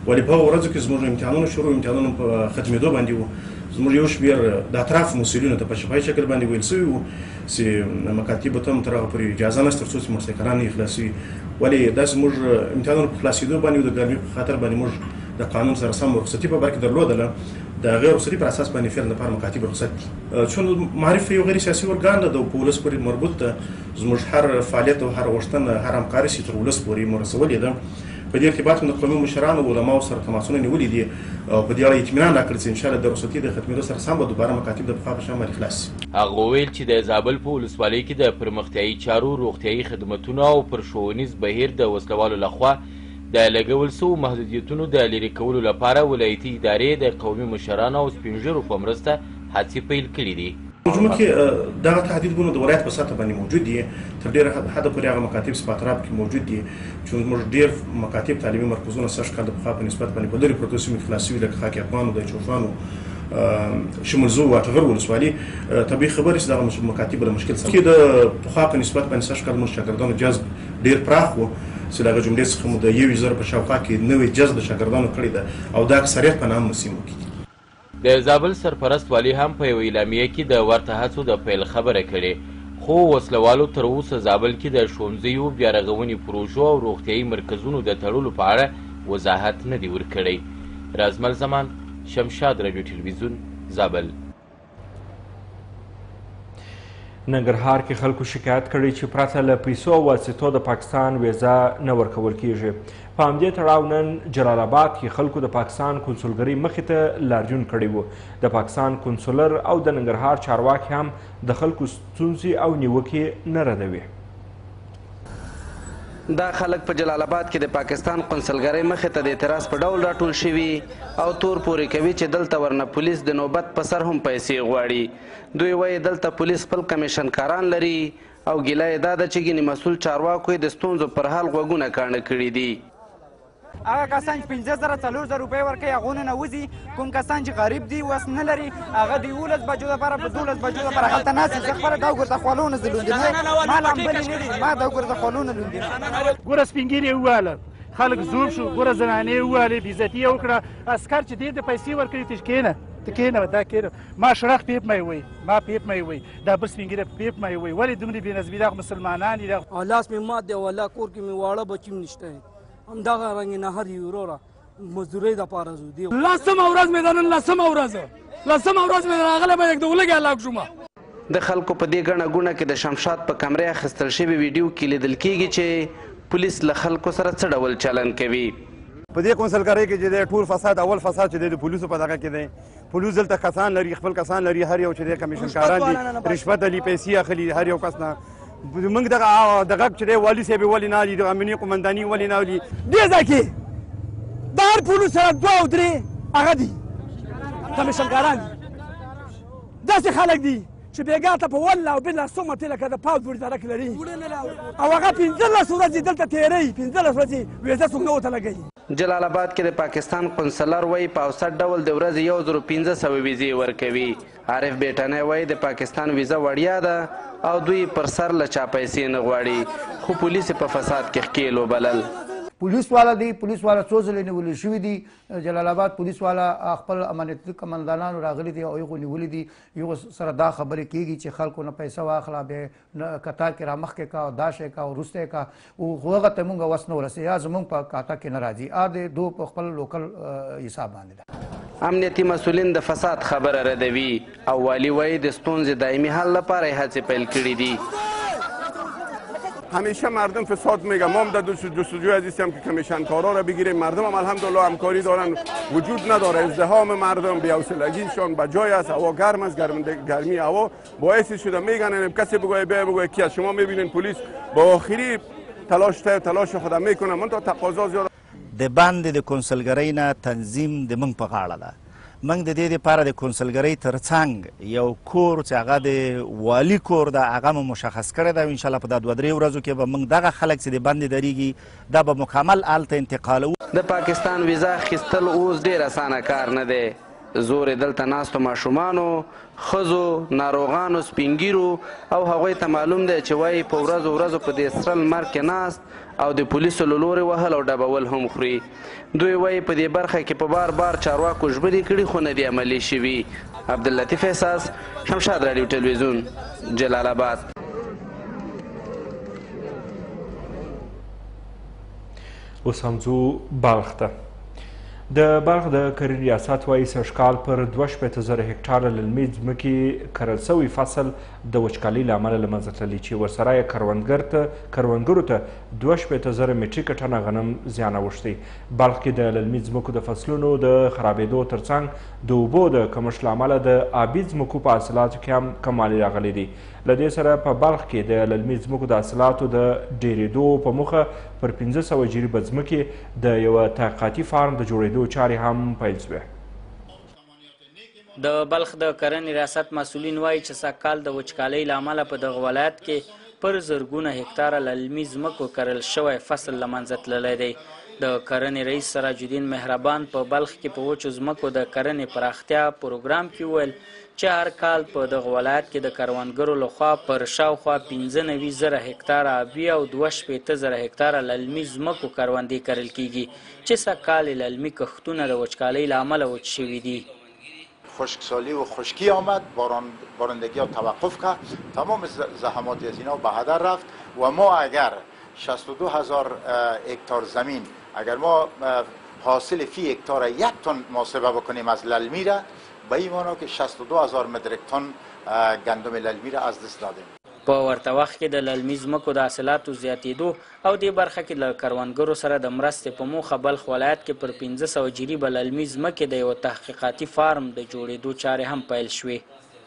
S2: ولې په هغو ورځو کې زموږ امتحانونه په ختمېدو باندې وو. زموږ یو شمېر د اطراف مسؤلینو ته په شفاهي شکل باندې ویل سوي وو چې مکاتبو ته هم تر هغه پورې اجازه نشته تر څو چې موسیقران نه خلاصوي. ولې داسې موږ امتحانونو په خلاصېدو باندې د ګرمۍ په خاطر باندې موږ د قانون سره سم رخصتي په بر کې درلودله. د غیر رخصتي پر اساس باندې فعل لپاره مکاتب رخصت دي. چون معرف یو غیر سیاسي ارګان ده د ولس پورې مربوط ده. زموږ هر فعالیت او هر غوښتنه هر همکاري چې تر ولس پورې مرسولې ده. په دې ارتباط د قومي مشرانو او علماو سره تماسونه نیولي دي او په دې اړه اطمینان راکړی چې انشاءالله د رخصتي د ختمېدو سره سم به دوباره مکاتب د پخوا په شان باندې خلاص شي.
S27: هغه وویل چې د زابل په ولسوالۍ کې د پرمختیایي چارو، روغتیایي خدمتونو او پر ښوونیز بهیر د وسلوالو لخوا د لګول سوو محدودیتونو د لرې کولو لپاره ولایتي ادارې د قومي مشرانو او سپین ږیرو په مرسته هڅې پیل کړي دي.
S2: مجموع کې دغه تهدیدونه د ولایت په سطح باندې موجود دي. تر ډېره حده پورې هغه مکاتب په اطراف کې موجود دي چې موږ ډېر مکاتب تعلیمي مرکزونه سږ کال د پخوا په نسبت باندې په لرې پرتو سیمو کې خلاص شوي لکه خاک افغان، د چوفان، شمولزو او اټغر ولسوالي. طبیعي خبرې چې دغه مکاتب له مشکل سره د پخوا په نسبت باندې سږ کال موږ شاګردانو جذب ډېر پراخ و چې د هغه جملې څخه مو د 1,000 په شاوخوا کې نوې جذب د شاګردانو کړې ده او دا اکثریت په نامو سیمو کې دي.
S27: د زابل سرپرست والي هم په یوه اعلامیه کې د ورته هڅو د پیل خبره کړې، خو وسلوالو تر اوسه زابل کې د ښوونځیو، بیا رغونې پروژو او روغتیایي مرکزونو د تړلو په اړه وضاحت نه دی ورکړی. رازمل زمان، شمشاد رادیو تلویزیون، زابل.
S1: ننګرهار کې خلکو شکایت کړی چې پرته له پیسو او واسطو د پاکستان ویزا نه ورکول کیږي. په همدې تړاو نن جلال آباد کې خلکو د پاکستان کنسولګرۍ مخې ته لاریون کړی و. د پاکستان کنسولر او د ننګرهار چارواکي هم د خلکو ستونزې او نیوکې نه ردوي.
S5: دا خلک په جلال آباد کې د پاکستان قونسلګرۍ مخې ته د اعتراض په ډول راټول شوي او تور پورې کوي چې دلته ورنه پولیس د نوبت په سر هم پیسې غواړي. دوی وایي دلته پولیس خپل کمیشن کاران لري او ګیله یې دا ده چې ګینې مسؤل چارواکو یې د ستونزو پر حال غوږونه کاڼه کړي دي.
S6: هغه کسان چې 15,000 روپۍ ورکوي هغو نه نوځي. کوم کسان چې غریب دي وس نه لري هغه د 11 بجو دپاره په 12 بجو دپاره هلته ناست دي. زه خپله دا وګوره د خولونه زه لوندې نه ما لامبلې نه دي، ما دا وګوره د خولونه لوندې نه.
S8: ګوره سپین ږیري وواله، خلک زوړ شو، ګوره زنانې ووالې، بېعزتي یې وکړه. عسکر چې دې ته پیسې ورکوي ته کښېنه، ته کښېنه، دا کښېنه. ما شړخ پیپ مې وی، ما پیپ مې وی، دا بل سپین ږیری پیپ مې وی. ولې دومره بېنظمي دا مسلمانان دي.
S9: لاس مې مات دی او الله کور کې مې واړه بچي هم نشته. همدغه رنګ نهر یې وروره مزدورۍ دپاره ځو.
S8: لسمه ورځ مې ده نن، لسمه ورځ مې راغلی به یک د ولږې هلاک شوم.
S5: د خلکو په دې ګڼه ګوڼه کې د شمشاد په کمرې اخیستل شوي ویډیو کې لیدل کېږي چې پولیس له خلکو سره څه ډول چلن کوي.
S10: په دې کونسلګرۍ کې چې دی ټول فساد، اول فساد چې دی د پولیسو په دغه کې دی. پولیس دلته کسان لري، خپل کسان لري، هر یو چې دی کمیشن کاران دي، رشوت اخلي، پیسې اخلي هر یو کس نه. موږ دغه چې دی والي صاحب ولې نه علي، د امنیې قمنداني ولې نه علي.
S8: دې ځای کې د هر پولیس سره 2 او 3 هغه دي کمیشنګاران دي. داسې خلک دي چې بېګا ته په والله او بالله څومره تېره که د پاوځ پورې درک لري او هغه 15 ورځې دلته تېروي، 15 ورځې ویزه څوک نه ورته لګوي.
S5: جلال آباد کې د پاکستان قونسلر وایي په اوسط ډول د ورځې 1500 ویزې ورکوي. عارف بیټانی وایي د پاکستان ویزه وړیا ده او دوی پر سر له چا پیسې نه غواړي، خو پولیس په فساد کې ښکیل وبلل.
S26: پولیس والا دی، پولیس والا څو ځلې نیول شوي دي. جلال آباد پولیس والا خپل امنیتي قمندانانو راغلي دي او هغو نیولي دي. یو سره دا خبرې کېږي چې خلکو نه پیسه واخله، بیا قطار کې رامخکې کا او دا شی کا او وروسته یې کا، خو هغه ته موږ وس نه ورسوي یا زموږ په کاتا کې نه راځي. د دو په خپل لوکل حساب باندې ده.
S5: امنیتي مسؤلین د فساد خبره ردوي او والي وایي د ستونزې دایمي حل لپاره یې هڅې پیل کړي دي.
S28: همیشه مردم فساد میگم، ما هم در جستجوی هستیم که کمیشنکارا را بگیریم. مردم هم الحمدلله همکاری دارن، وجود نداره ازدحام مردم، بی‌حوصلگیشون به جای است. هوا گرم است، گرمی هوا باعث شده میگن کسی بگوی بگوی کی از شما میبینین پلیس با آخری تلاش خود میکنه. من تا تقاضا زیاد
S29: د باندې د کنسلګرۍ نه تنظیم د موږ په غاړه ده. موږ د دې لپاره د کنسلګرۍ ترڅنګ یو کور چې هغه د والي کور ده هغه مو مشخص کړی ده. انشاءالله په دا 2-3 ورځو کې به موږ دغه خلک چې د باندې درېږي دا به مکمل هلته انتقالوو.
S5: د پاکستان ویزا اخیستل اوس ډېر اسانه کار نه دی. زور یې دلته ناستو ماشومانو، ښځو، ناروغانو، سپینګیرو او هغوی ته معلوم دی چې وایي په ورځو په دې سره لمر کې ناست او د پولیسو له لورې وهل او ډبول هم خوري. دوی وایي په دې برخه کې په بار چارواکو ژمنې کړي خو نه دي عملي شوي. عبداللطیف احساس، شمشاد راډیو ټلویزیون، جلال آباد.
S1: اوس هم ځو بلخ ته. د بلخ د کرنې ریاست وایي سږکال پر 2,000 هکټاره للمي ځمکې کرل سوی فصل د وچکالۍ له امله له منځه تللی چې ورسره یې کروندګرو ته 2,000 مټریکه ټنه غنم زیان اوښتی. بلخ کې د للمي ځمکو د فصلونو د خرابېدو ترڅنګ د اوبو د کمښت له امله د آبي ځمکو په حاصلاتو کې هم کموالی راغلی دی. له دې سره په بلخ کې د للمي ځمکو د حاصلاتو د ډېرېدو په موخه پر 500 جریبه ځمکې د یوه تحقیقاتي فارم د جوړېدو چارې هم پیل شوې.
S3: د بلخ د کرنې ریاست مسؤلین وایي چې سږکال د وچکالۍ له امله په دغه ولایت کې پر زرګونه هکټاره للمي ځمکو کرل شوی فصل له منځه تللی دی. د کرنې رئیس سراج الدین مهربان په بلخ کې په وچو ځمکو د کرنې پراختیا پروګرام کې وویل چې هر کال په دغه ولایت کې د کروندګرو لخوا پر شاوخوا 95,000 هکټاره آبي او 62,000 هکټاره للمي ځمکو کروندې کرل کیږي چې سږکال للمي کښتونه د وچکالۍ له امله وچ شوي دي.
S7: خشکسالی و خشکی آمد، بارندگی ها توقف کرد، تمام زحمات از اینا به هدر رفت و ما اگر 62,000 هکتار زمین اگر ما حاصل فی هکتار 1 تن محاسبه بکنیم از للمی را، به این معنا که 62,000 متریک تن گندم للمی را از دست دادیم.
S3: په ورته وخت کې د للمي ځمکو د حاصلاتو زیاتېدو او دې برخه کې له کروندګرو سره د مرستې په موخه بلخ ولایت کې پر 500 جریبه للمي ځمکې د یوه تحقیقاتي فارم د جوړېدو چارې هم پیل شوې.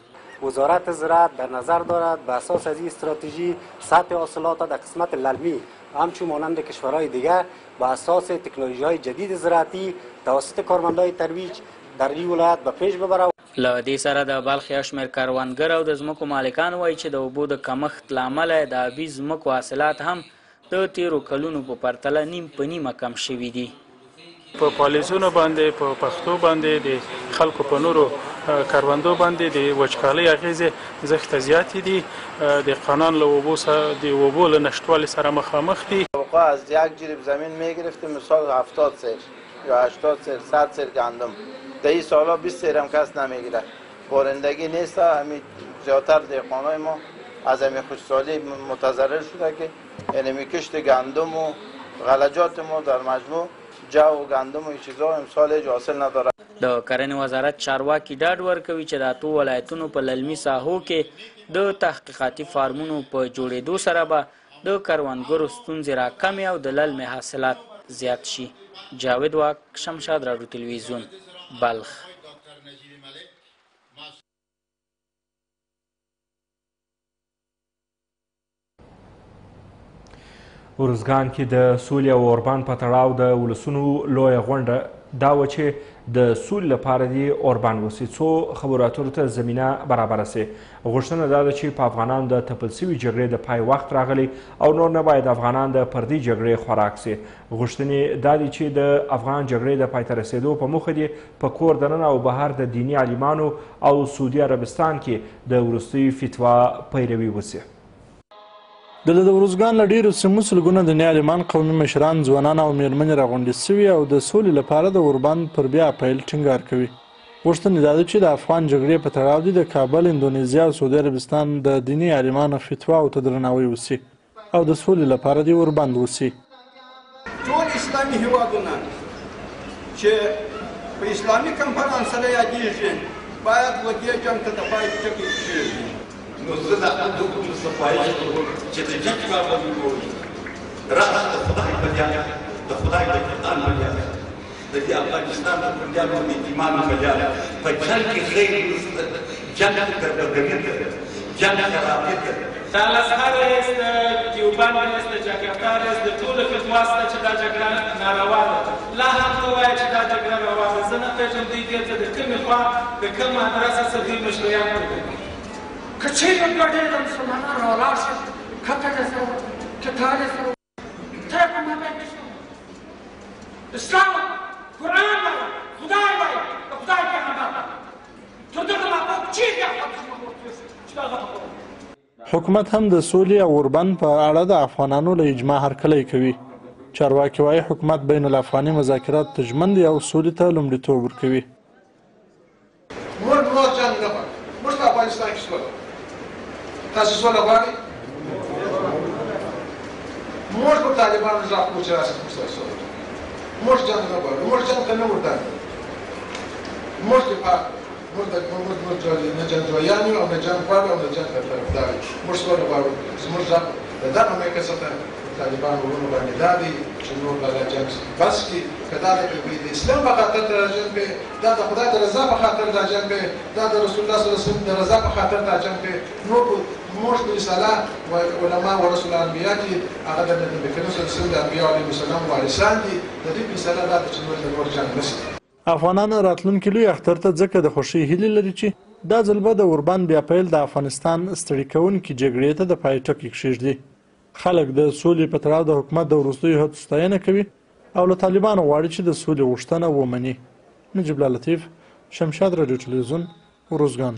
S12: وزارت زراعت در نظر دارد به اساس از این استراتژی سطح حاصلات در قسمت للمی همچون مانند کشورهای دیگر به اساس تکنولوژی‌های جدید زراعتی توسط کارمندان ترویج در این ولایت به پیش ببره.
S3: له دې سره د بلخ یو شمېر کروندګر او د ځمکو مالکان وایي چې د اوبو د کمښت له امله د آبي ځمکو حاصلات هم د تیرو کلونو په پرتله نیم په نیمه کم شوي دي.
S13: په پالیزونو باندې په پښتو باندې د خلکو په نورو کروندو باندې د وچکالۍ اغیزې زښته زیاتې دي. د قانون له اوبو سره د اوبو له نشتوالي سره مخامخ دي.
S14: موقع از 1 جریب زمین میگرفتیم مثال 70 سیر یا 80 سیر 100 سیر گندم. در این سالا 20 سیر هم کس نمیگیره. بارندگی نیست. همین زیادتر دهقانای ما از همین خشکسالی متضرر شده که یعنی کشت گندم و غلجات ما در مجموع جو و گندم و این چیزا امسال هیچ حاصل نداره.
S3: د کرنې وزارت چارواکي ډاډ ورکوي چې د اتو ولایتونو په للمي ساحو کې د تحقیقاتي فارمونو په جوړېدو سره به د کروندګرو ستونزې راکمې او د للمي حاصلات زیات شي. جاوید واک، شمشاد راډیو تلویزیون، بلخ.
S1: ارزګان کې د سولې او اوربان په تړاو د ولسونو لویه غونډه دا وه چې د سولې لپاره دې اوربان وسي څو خبرو اترو ته زمینه برابره سي. غوښتنه دا ده چې په افغانانو د تپل سوي جګړې د پای وخت راغلی او نور نه باید افغانان د پردي جګړې خوراک سي. غوښتنې دا دي چې د افغان جګړې د پای ته رسېدو په موخه دې په کور دننه او بهر د دیني عالمانو او سعودي عربستان کې د وروستیو فتوا پیروي وسي.
S15: د ارزګان له ډېرو سیمو سلګونه دیني عالمان، قومي مشران، ځوانان او میرمنې راغونډې سوي او د سولې لپاره د اوربان پر بیا پیل ټینګار کوي. غوښتنې دا ده چې د افغان جګړې په تړاو د کابل، اندونیزیا او سعودي عربستان د دیني عالمانو فتواو ته درناوی وسي او د سولې لپاره د اوربند وسي.
S17: ټول اسلامي هیوادونه چې په اسلامي کنفرانس سره یادېږي باید له دې جنګ ته د پای ټکی کېږدي. نو زه د دغو صفایي چې د جنګ کابل وګوري راز د خدای بلیان د خدای د قرآن بلیان د دې افغانستان د بلیان او د ایمان بلیان په جنګ کې خیر جنګ ګرګوي جنګ خرابې
S18: دا لسخر است دیوبند است جاکرتا است د ټول فتوا است چې دا جګړه ناروا ده. لا هم ته وایې چې دا جګړه روا ده. زه نه پېژنم دوی دې ته د کومې خوا د کوم ادرسه څخه دوی مشروعیت ورکوي.
S20: که چیرې ګډې د مسلمانانو راولاړ شي کته دې سره کتاب دې سره ته په ما باندې اسلام قرآن وایي خدای وایي د خدای پیغمبر تر دغه محبوب چیرې چې دا هغه
S15: حکومت هم د سولې او اوربند په اړه د افغانانو له اجماع هرکلی کوي. چارواکي وایي حکومت بین الافغاني مذاکرات ته ژمن دی او سولې ته لومړیتوب ورکوي.
S17: موږ نور جنګ نه غواړو. موږ په افغانستان کې سوله. تاسو سوله غواړئ؟ موږ په طالبانو ځواک کوو چې راسئ موږ سره سوله. موږ جنګ نه غواړو. موږ جنګ ته نه ورځو. موږ دفاع موږ نه جنګجویان یو او نه جنګ غواړو او نه جنګ ته طرفدار یو. موږ سوله غواړو. زموږ ځواک د دغه مملکت څخه طالبانو ورونو باندې دا دی چې نور به دا جنګ بس کړي. که دا د اسلام په خاطر دا جنګ کوي، دا د خدای د رضا په خاطر دا جنګ کوي، دا د رسول الله صلی الله علیه وسلم د رضا په خاطر دا جنګ کوي، نور موږ په رساله و علما و رسول انبیا کې هغه د نبی کریم صلی الله علیه وسلم د انبیا علیهم السلام وارثان دي. د دې په رساله دا چې نور جنګ نشي.
S15: افغانان راتلونکي لوی اختر ته ځکه د خوښۍ هیلې لري چې دا ځل به د اوربند بیا پیل د افغانستان ستړي کوونکي جګړې ته د پای ټکی کښېږدي. خلک د سولې په تړاو د حکومت د وروستیو هڅو ستاینه کوي او له طالبانو غواړي چې د سولې غوښتنه ومني. نجیب الله لطیف، شمشاد راډیو تلویزیون، ارزګان.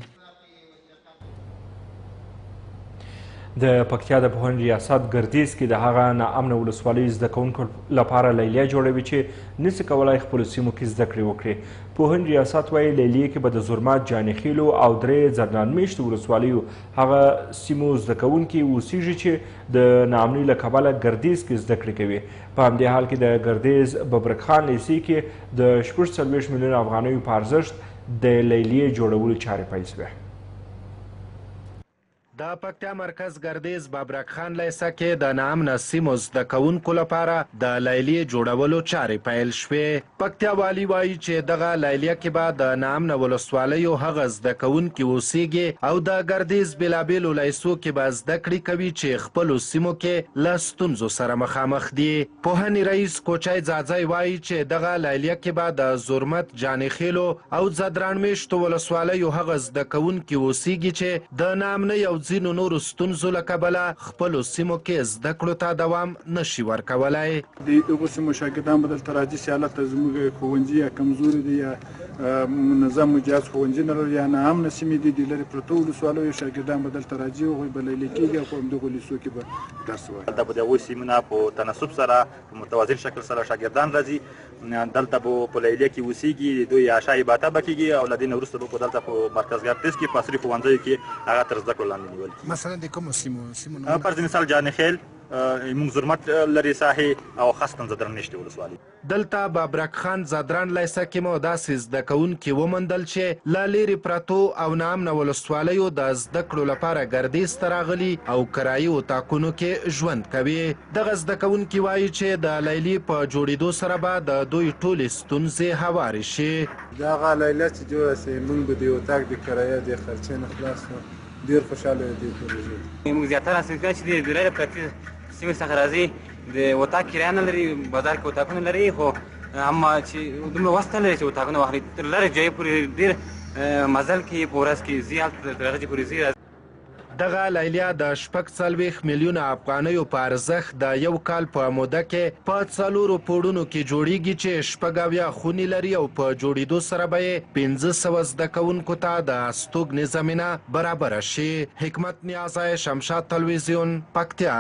S1: د پکتیا د پوهنې ریاست ګردیز کې د هغه ناامنه ولسوالیو زده کوونکو لپاره لیلیه جوړوي چې نسي کولی خپلو سیمو کې زده کړې وکړي. پوهنې ریاست وایي لیلیې کې به د زرمت، جانخیلو او درې زرنان میشتو ولسوالیو هغه سیمو زده کوونکي اوسیږي چې د ناامنۍ له کبله ګردیز کې زده کړې کوي. په همدې حال کې د ګردیز ببرک خان لیسې کې د 46 میلیون افغانیو په ارزښت د لیلیې جوړولو چارې پیل شوې.
S4: د پکتیا مرکز ګردیز ببرک خان لیسه کې د ناامنه سیمو زده کوونکو لپاره د لیلیې جوړولو چارې پیل شوې. پکتیا والي وایي چې دغه لیلیه کې به د ناامنه ولسوالیو هغه زده کوونکي اوسیږي او د ګردیز بېلابېلو لیسو کې به زده کړې کوي چې خپلو سیمو کې له ستونزو سره مخامخ دي. پوهنې رئیس کوچی ځاځی وایي چې دغه لیلیه کې به د زرمت، جانخیلو او زدرانمیشتو ولسوالیو هغه زده کوونکي اوسیږي چې د ناامنۍ او ځینو نورو ستونزو له کبله خپلو سیمو کې زده کړو ته دوام نشي ورکولی.
S11: د دغو سیمو شاګردان به دلته راځي چې هلته زموږ ښوونځي یا کمزوري دي یا منظم مجهز ښوونځي نه لري یا ناامنه سیمې دي د لرې پرتو ولسوالیو شاګردان به دلته راځي، هغوی به لیلیه کېږي او په همدغو لیسو کې به درس وایي.
S16: دلته به د هغوی سیمونه په تناسب سره په متوازن شکل سره شاګردان راځي، دلته به په لیلیه کې اوسیږي، دوی عشا عبادته به کېږي او له دې نه وروسته به دلته په مرکز ګردیز کې په عصري ښوونځیو کې هغه تر زده کړو لاندې نیول.
S11: مثلا د کومو سیمو
S16: فرض مثال جانخیل، موږ زرمت لرې ساحې او خاصتاً زدرانمیشتې ولسوالۍ.
S4: دلته ببرک خان زدران لیسه کې مو داسې زده کوونکي وموندل چې له لرې پرتو او ناامنه ولسوالیو د زده کړو لپاره ګردیز ته راغلي او کرایي اتاقونو کې ژوند کوي. دغه زده کوونکي وایي چې د لیلیې په جوړېدو سره به د دوی ټولې ستونزې هوارې شي.
S11: دغه لیلیه چې جوړه سي موږ به د اتاق د کرایه د خرچې نه خلاص شو. ډېر خوشحاله دي پروژې.
S19: موږ زیاتره سیمې چې د لرې پرتې سیمې څخه راځي د اتاق کرایه نه لري، بازار کې اتاقونه لري، خو اما چې دومره وس نه لري چې اتاقونه واخلي. تر لرې ځایه پورې ډېر مزل کې په ورځ کې ځي، هلته تر هغه ځایه پورې ځي.
S4: دغه لیلیه د 46 میلیونه افغانیو په ارزښت د یو کال په موده کې په 4 پوړونو کې جوړیږي چې 80 خونې لري او په جوړېدو سره به یې 500 زده کوونکو ته د استوګنې زمینه برابره شي. حکمت نیازی، شمشاد تلویزیون، پکتیا.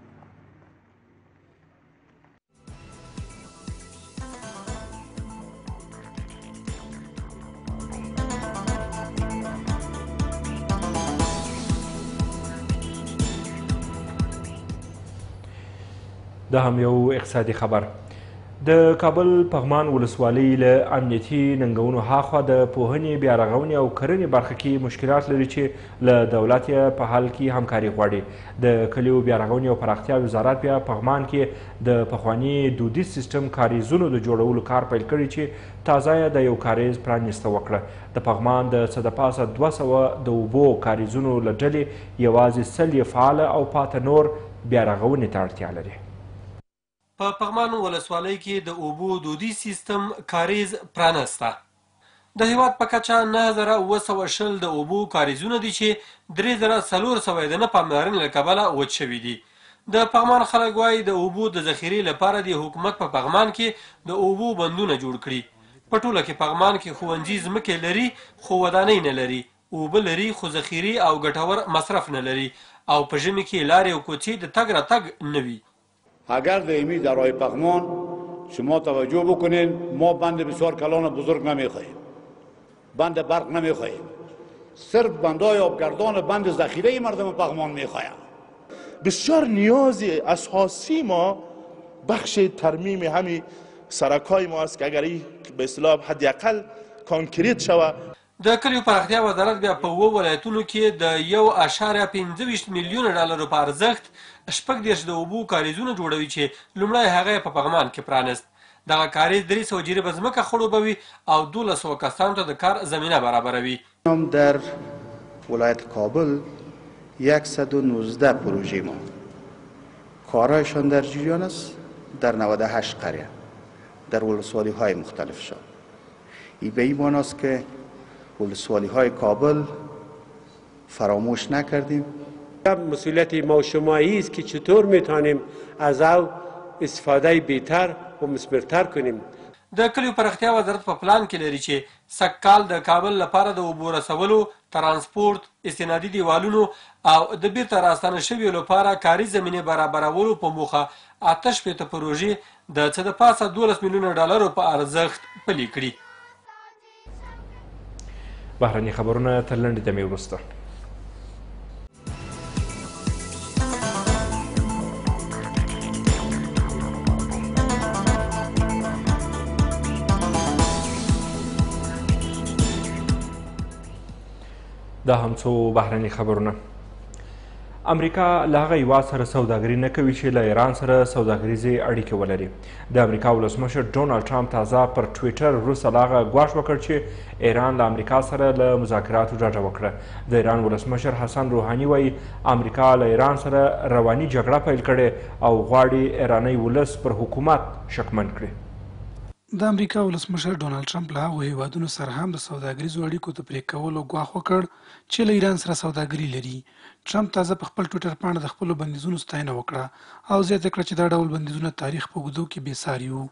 S1: دا هم یو اقتصادي خبر. د کابل پغمان ولسوالۍ له امنیتي ننګونو هاخوا د پوهنې، بیارغونې او کرنې برخه کې مشکلات لري چې له دولت یې په حل کې همکاري غواړي. د کلیو بیارغونې او پراختیا وزارت بیا پغمان کې د پخواني دودیز سیستم کاریزونو د جوړولو کار پیل کړی چې تازه یې د یو کاریز پرانیسته وکړه. د پغمان د څه د پاسه 200 د اوبو کاریزونو له ډلې یوازې 100 فعاله او پاته نور بیارغونې ته اړتیا لري.
S21: په پغمان ولسوالۍ کې د اوبو دودیز سیستم کاریز پرانسته. د هیواد په کچه 9720 د اوبو کاریزونه دي چې 3400 د نه پاملرنې له کبله وچ شوي دي. د پغمان خلک وایي د اوبو د ذخیرې لپاره د حکومت په پغمان کې د اوبو بندونه جوړ کړي. په ټوله کې پغمان کې ښوونځي ځمکې لري خو ودانۍ نه لري، اوبه لري خو ذخیرې او ګټور مصرف نه لري او په ژمي کې لارې او کوڅې د تګ راتګ نه وي.
S2: اگر در درهای پغمان شما توجه بکنین، ما بند بسیار کلان بزرگ نمیخواهیم، بند برق نمیخواهیم، صرف بندهای آبگردان بند ذخیره مردم پغمان میخواهیم.
S6: بسیار نیاز اساسی ما بخش ترمیم همین سرکای ما است که اگر به اصطلاح حداقل کانکریت شود.
S21: د کلیو پراختیا وزارت بیا په 7 ولایتونو کې د 1.25 میلیونه ډالرو په ارزښت 16 د اوبو کاریزونه جوړوي چې لومړی هغه په پغمان کې پرانست. دغه کاریز 300 جریبه ځمکه خړوبوي او 1200 کسانو ته د کار زمینه برابروي.
S9: در ولایت کابل 119 پروژه ما کارهایشان در جریان است، در 98 قریه در ولسوالی های مختلف شد. این به این معناست که ولسوالی های کابل فراموش نکردیم.
S10: مسئولیت ما و شمایی است که چطور میتونیم از او استفاده بهتر و مثمرتر کنیم.
S21: د کلیو پراختیا وزارت په پلان کې لري چې سږکال د کابل لپاره د اوبو رسولو، ترانسپورت، استنادي دیوالونو او د بیرته راستنه شویو لپاره کاري زمینې برابرولو په موخه 88 پروژې د څه د پاسه 12 میلیونه ډالرو په ارزښت پلي کړي.
S1: بهرني خبرونه تر لنډې دمې وروسته. دا هم څو بهرني خبرونه. امریکا له هغه هیواد سره سوداګري نه کوي چې له ایران سره سوداګریزې اړیکې ولري. د امریکا ولسمشر ډونالډ ټرمپ تازه پر ټویټر وروسته له هغه ګواښ وکړ چې ایران له امریکا سره له مذاکراتو ډډه وکړه. د ایران ولسمشر حسن روحاني وایي امریکا له ایران سره رواني جګړه پیل کړې او غواړي ایرانی ولس پر حکومت شکمن کړي.
S22: د امریکا ولسمشر ډونالډ ټرمپ له هغو هیوادونو سره هم د سوداګریزو اړیکو د پرې کولو ګواښ وکړ چې له ایران سره سوداګري لري. ټرمپ تازه په خپل ټویټر پاڼه د خپلو بندیزونو ستاینه وکړه او زیاته کړه چې دا ډول بندیزونه تاریخ په اوږدو کې بېساري وو.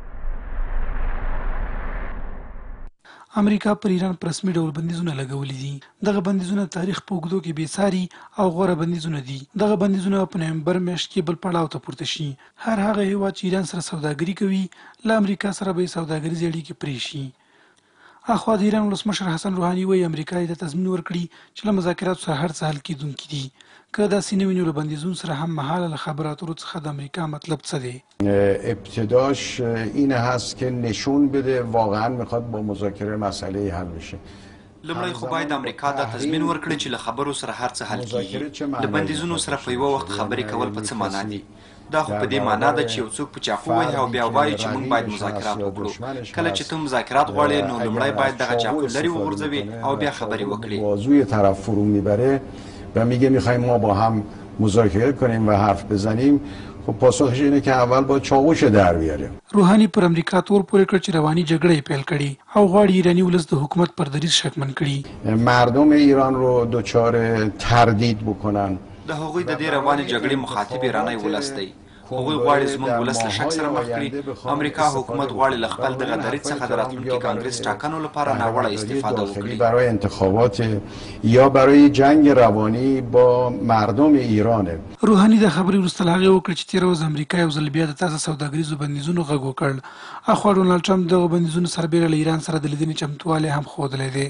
S22: امریکا پر ایران په رسمي ډول بندیزونه لګولي دي. دغه بندیزونه تاریخ په اوږدو کې بېساري او غوره بندیزونه دي. دغه بندیزونه په نومبر میاشت کې بل پړاو ته پورته شي. هر هغه هیواد چې ایران سره سوداګري کوي له امریکا سره به یې سوداګریزې اړیکې پرې شي. اخوا د ایران ولسمشر حسن روحاني وایي امریکا یې د تضمین ورکړي چې له مذاکراتو سره هر څه حل کیدونکي دي. که داسې نه وي نو له بندیزونو سره هم مهاله له خبرو اترو څخه د امریکا مطلب څه دی؟
S23: ابتداش این هست که نشون بده واقعا میخواد با مذاکره مسئله حل بشه.
S24: لومړی خو باید امریکا دا تضمین ورکړي چې له خبرو سره هر څه حل کیږي. له بندیزونو سره په یوه وخت خبرې کول په څه معنا دي؟ دا خو په دې معنا ده چې یو څوک په چاقو وهي او بیا وایي چې موږ باید مذاکرات وکړو. کله چې ته مذاکرات غواړې نو لومړی باید دغه چاقو لرې وغورځوي او بیا خبرې وکړي.
S23: بازوی طرف فرو میبره و میگه میخوایم ما با هم مذاکره کنیم و حرف بزنیم. خب پاسخش اینه که اول با چاقوش در بیاره.
S22: روحانی پر امریکا تور پورې کړ چې رواني جګړه پیل کړي او غواړي ایرانی ولس د حکومت پر دریځ شکمن کړي.
S23: مردم ایران رو دچار تردید بکنن.
S24: د هغوی د دې روانې جګړې مخاطب ایرانی ولس دی. هغوی غواړي زموږ ولس له شک سره مخ کړي. امریکا حکومت غواړي له خپل دغه دریځ څخه د راتلونکي کانګرس ټاکنو لپاره ناوړه استفاده وکړي.
S23: برای انتخابات یا برای جنگ روانی با مردم ایرانه.
S22: روحانی د خبرې وروسته له هغې وکړه چې تېره ورځ امریکا یو ځل بیا د تازه سوداګریزو بندیزونو غږ وکړ. اخوا ډونالډ ټرمپ دغه بندیزونو سربیره له ایران سره د لیدنې چمتووالی هم ښودلی دی.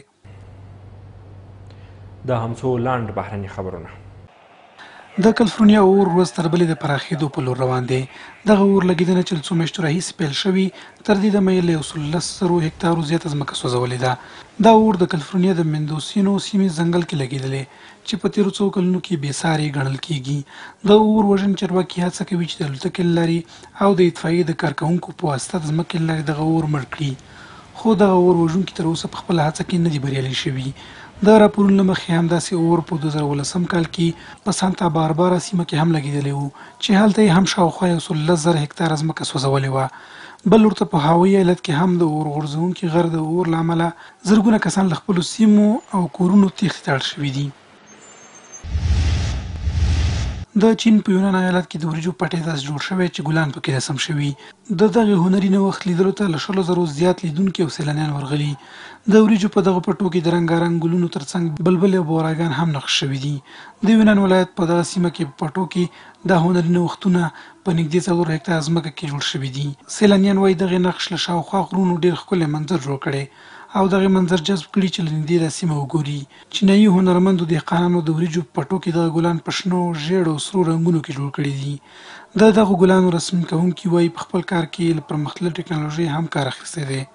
S1: دا هم څو لنډ بهرني خبرونه.
S22: د کلیفورنیا اور ورځ تر بلې د پراخېدو په لور روان دی. دغه اور لګېدنه چې له څو میاشتو راهیسې پیل شوي تر دې دمه یې له 110,000 هکتارو زیاته ځمکه سوځولې ده. دا اور د کلیفورنیا د مندوسینو سیمې ځنګل کې لګېدلی چې په تېرو څو کلونو کې بېساري ګڼل کېږي. د اور وژنې چارواکي هڅه کوي چې د الوتکې له لارې او د اطفایې د کارکوونکو په واسطه د ځمکې له لارې دغه اور مړ کړي. خو دغه اور وژونکي تر اوسه په خپله هڅه کې نه دي بریالي شوي. د راپورونو له مخې همداسې اور په 2018 کال کې په سانتا باربارا سیمه کې هم لګېدلی و چې هلته یې هم شاوخوا 110,000 هکتاره ځمکه سوځولې وه. بل ورته په هوایي ایالت کې هم د اور غورځونکي غر د اور له امله زرګونه کسان له خپلو سیمو او کورونو تېښتې ته اړ شوي دي. د چین په یونان ایالت کې د وریجو پټی داسې جوړ شوی چې ګلان پکې رسم شوي. د دغه هنري نوښت لیدلو ته له 100,000 زیات لیدونکي او سیلانیان ورغلي. د وریجو په دغه پټو کې د رنګارنګ ګلونو ترڅنګ بلبل او بوراګان هم نقش شوي دي. د یونان ولایت په دغه سیمه کې په پټو کې د هنري نوښتونه په نږدې 4 هکتاره ځمکه کې جوړ شوي دي. سیلانیان وایي دغه نقش له شاوخوا غرونو ډېر ښکلی منظر جوړ کړی او دغه منظر جذب کړي چې له نږدې دا سیمه وګوري. چینایي هنرمندو دهقانانو د وریجو په پټو کې دغه ګلان په شنو، ژیړ او سرو رنګونو کې جوړ کړي دي. د دغه ګلانو رسم کوونکي وایي په خپل کار کې له پرمختللې ټکنالوژۍ هم کار اخیستی دی.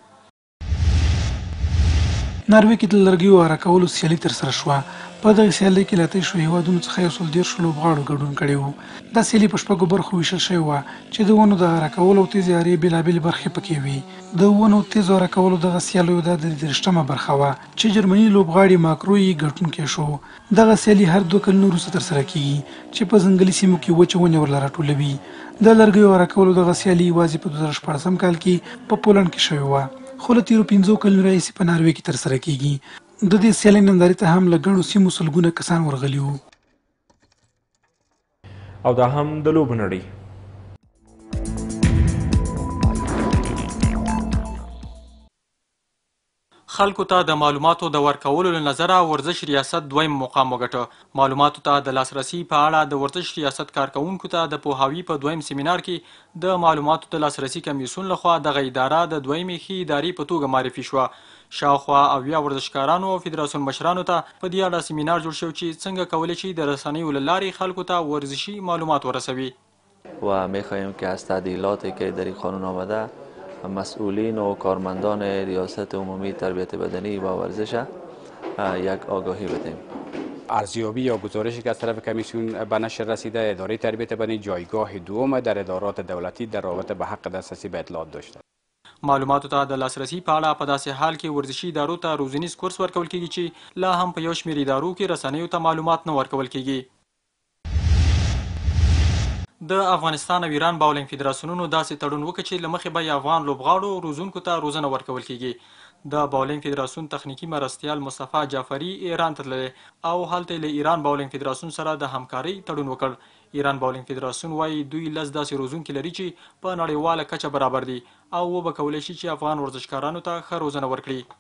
S22: ناروې کې د لرګیو اره کولو سیالي ترسره شوه. په دغه سیالۍ کې له 23 هېوادونو څخه 130 لوبغاړو ګډون کړی و. دا سیالي په 6 برخو ویشل شوې وه چې د ونو د اره کولو او تیزې ارې بېلابېلې برخې پکې وي. د ونو تیزو اره کولو دغه سیالیو دا د 23مه برخه وه چې جرمني لوبغاړي ماکرو یې ګټونکی شو. دغه سیالي هر 2 کلونو وروسته ترسره کیږي چې په ځنګلي سیمو کې وچې ونې ورله راټولوي. د لرګیو اره کولو دغه سیالي یوازې په 2014 کال کې په پولنډ کې شوې وه، خو له تېرو 5 کلونو راهیسې په ناروې کې ترسره کیږي. د دې سیالۍ نندارې ته هم له ګڼو سیمو سلګونه کسان ورغلي وو.
S1: او دا هم د لوبو نړۍ.
S5: خلکو ته د معلوماتو د ورکولو له نظره ورزش ریاست دویم مقام وګټه. معلوماتو ته د لاسرسي په اړه د ورزش ریاست کارکوونکو ته د پوهاوي په دویم سیمینار کې د معلوماتو د لاسرسي کمیسیون لخوا دغه اداره د دویمې ښې ادارې په توګه معرفي شوه. شاوخوا 80 ورزشکارانو او فدراسیون مشرانو ته په دې اړه سیمینار جوړ شو چې څنګه کولی شي د رسنیو له لارې خلکو ته ورزشي معلومات ورسوي.
S7: و می‌خواهیم که از تعدیلاتی که در این قانون آمده مسئولین و کارمندان ریاست عمومی تربیت بدنی و ورزش یک آگاهی بدیم.
S8: ارزیابی یا گزارشی که از طرف کمیسیون به نشر رسیده، اداره تربیت بدنی جایگاه دوم در ادارات دولتی در رابطه به حق دسترسی به اطلاعات داشته.
S5: معلوماتو ته د لاسرسي په اړه په داسې حال کې ورزشي ادارو ته روزنیز کورس ورکول کیږي چې لا هم په یو شمېر ادارو کې رسنیو ته معلومات نه ورکول کیږي. د افغانستان او ایران باولینګ فدراسیونونو داسې تړون وکړ چې له مخې به افغان لوبغاړو روزونکو ته روزنه ورکول کیږي. د باولینګ فدراسیون تخنیکي مرستیال مصطفی جعفري ایران ته تللی او هلته له ایران باولینګ فدراسیون سره د همکارۍ تړون وکړ. ایران باولینګ فدراسیون وایي دوی 10 داسې روزونکي لري چې په نړیواله کچه برابر دي او وبه کولی شي چې افغان ورزشکارانو ته ښه روزنه ورکړي.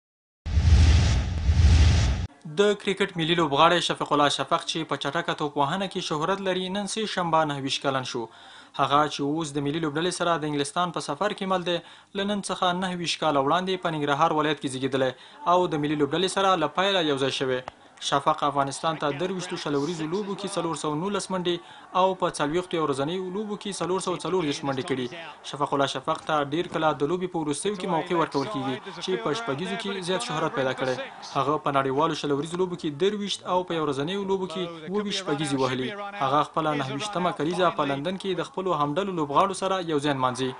S5: د کرکټ ملي لوبغاړی شفیق الله شفق چې په چټکه توپوهنه کې شهرت لري نن سه شنبه 29 کلن شو. هغه چې اوس د ملي لوبډلې سره د انګلستان په سفر کې مل دی له نن څخه 29 کاله وړاندې په ننګرهار ولایت کې زیږېدلی او د ملي لوبډلې سره له پیله یوځای شوی. شفق افغانستان ته 23 شلوریزو لوبو کې 419 منډې او په 40 ورځنیو لوبو کې 440 منډې کړي. شفق الله شفق ته ډیر کله د لوبې په وروستیو کې موقع ورکول کیږي چې په شپږیزو کې زیات شهرت پیدا کړي. هغه په نړیوالو شلوریزو لوبو کې 23 او په ورځنیو لوبو کې 22 شپږیزې وهلي. هغه خپل 29مه کلیزه په لندن کې د خپل همډلو لوبغاړو سره یوځای نمانځي.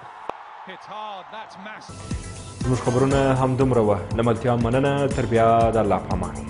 S1: زموږ خبرونه همدومره وه. له ملتیا مننه. تر بیا د الله په امان.